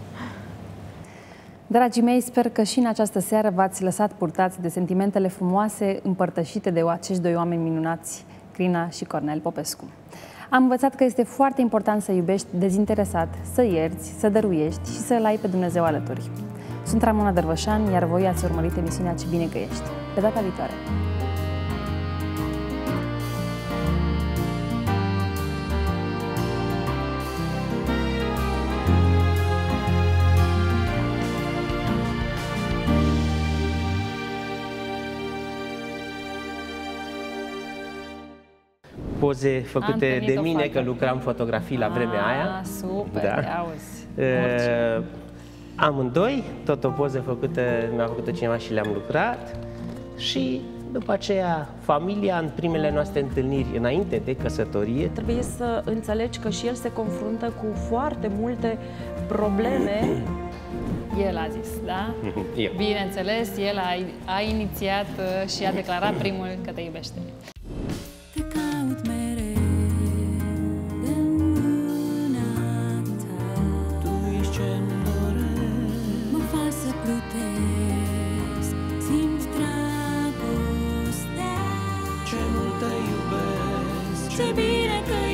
Dragii mei, sper că și în această seară v-ați lăsat purtați de sentimentele frumoase împărtășite de acești doi oameni minunați, Crina și Cornel Popescu. Am învățat că este foarte important să iubești dezinteresat, să ierți, să dăruiești și să-L ai pe Dumnezeu alături. Sunt Ramona Dărvășan, iar voi ați urmărit emisiunea Ce bine că ești. Pe data viitoare! Poze făcute de mine, că lucram fotografii la vremea aia. Super, Da. auzi. Amândoi, tot o poză făcută, mi-a făcut cineva și le-am lucrat. Și după aceea, familia în primele noastre întâlniri, înainte de căsătorie. Trebuie să înțelegi că și el se confruntă cu foarte multe probleme. El a zis, da? Eu. Bineînțeles, el a inițiat și a declarat primul că te iubește. Te caut mereu de mâna ta. Tu ești ce-mi doresc. Mă faci să plutesc, simt dragostea. Ce mult te iubesc, ce bine că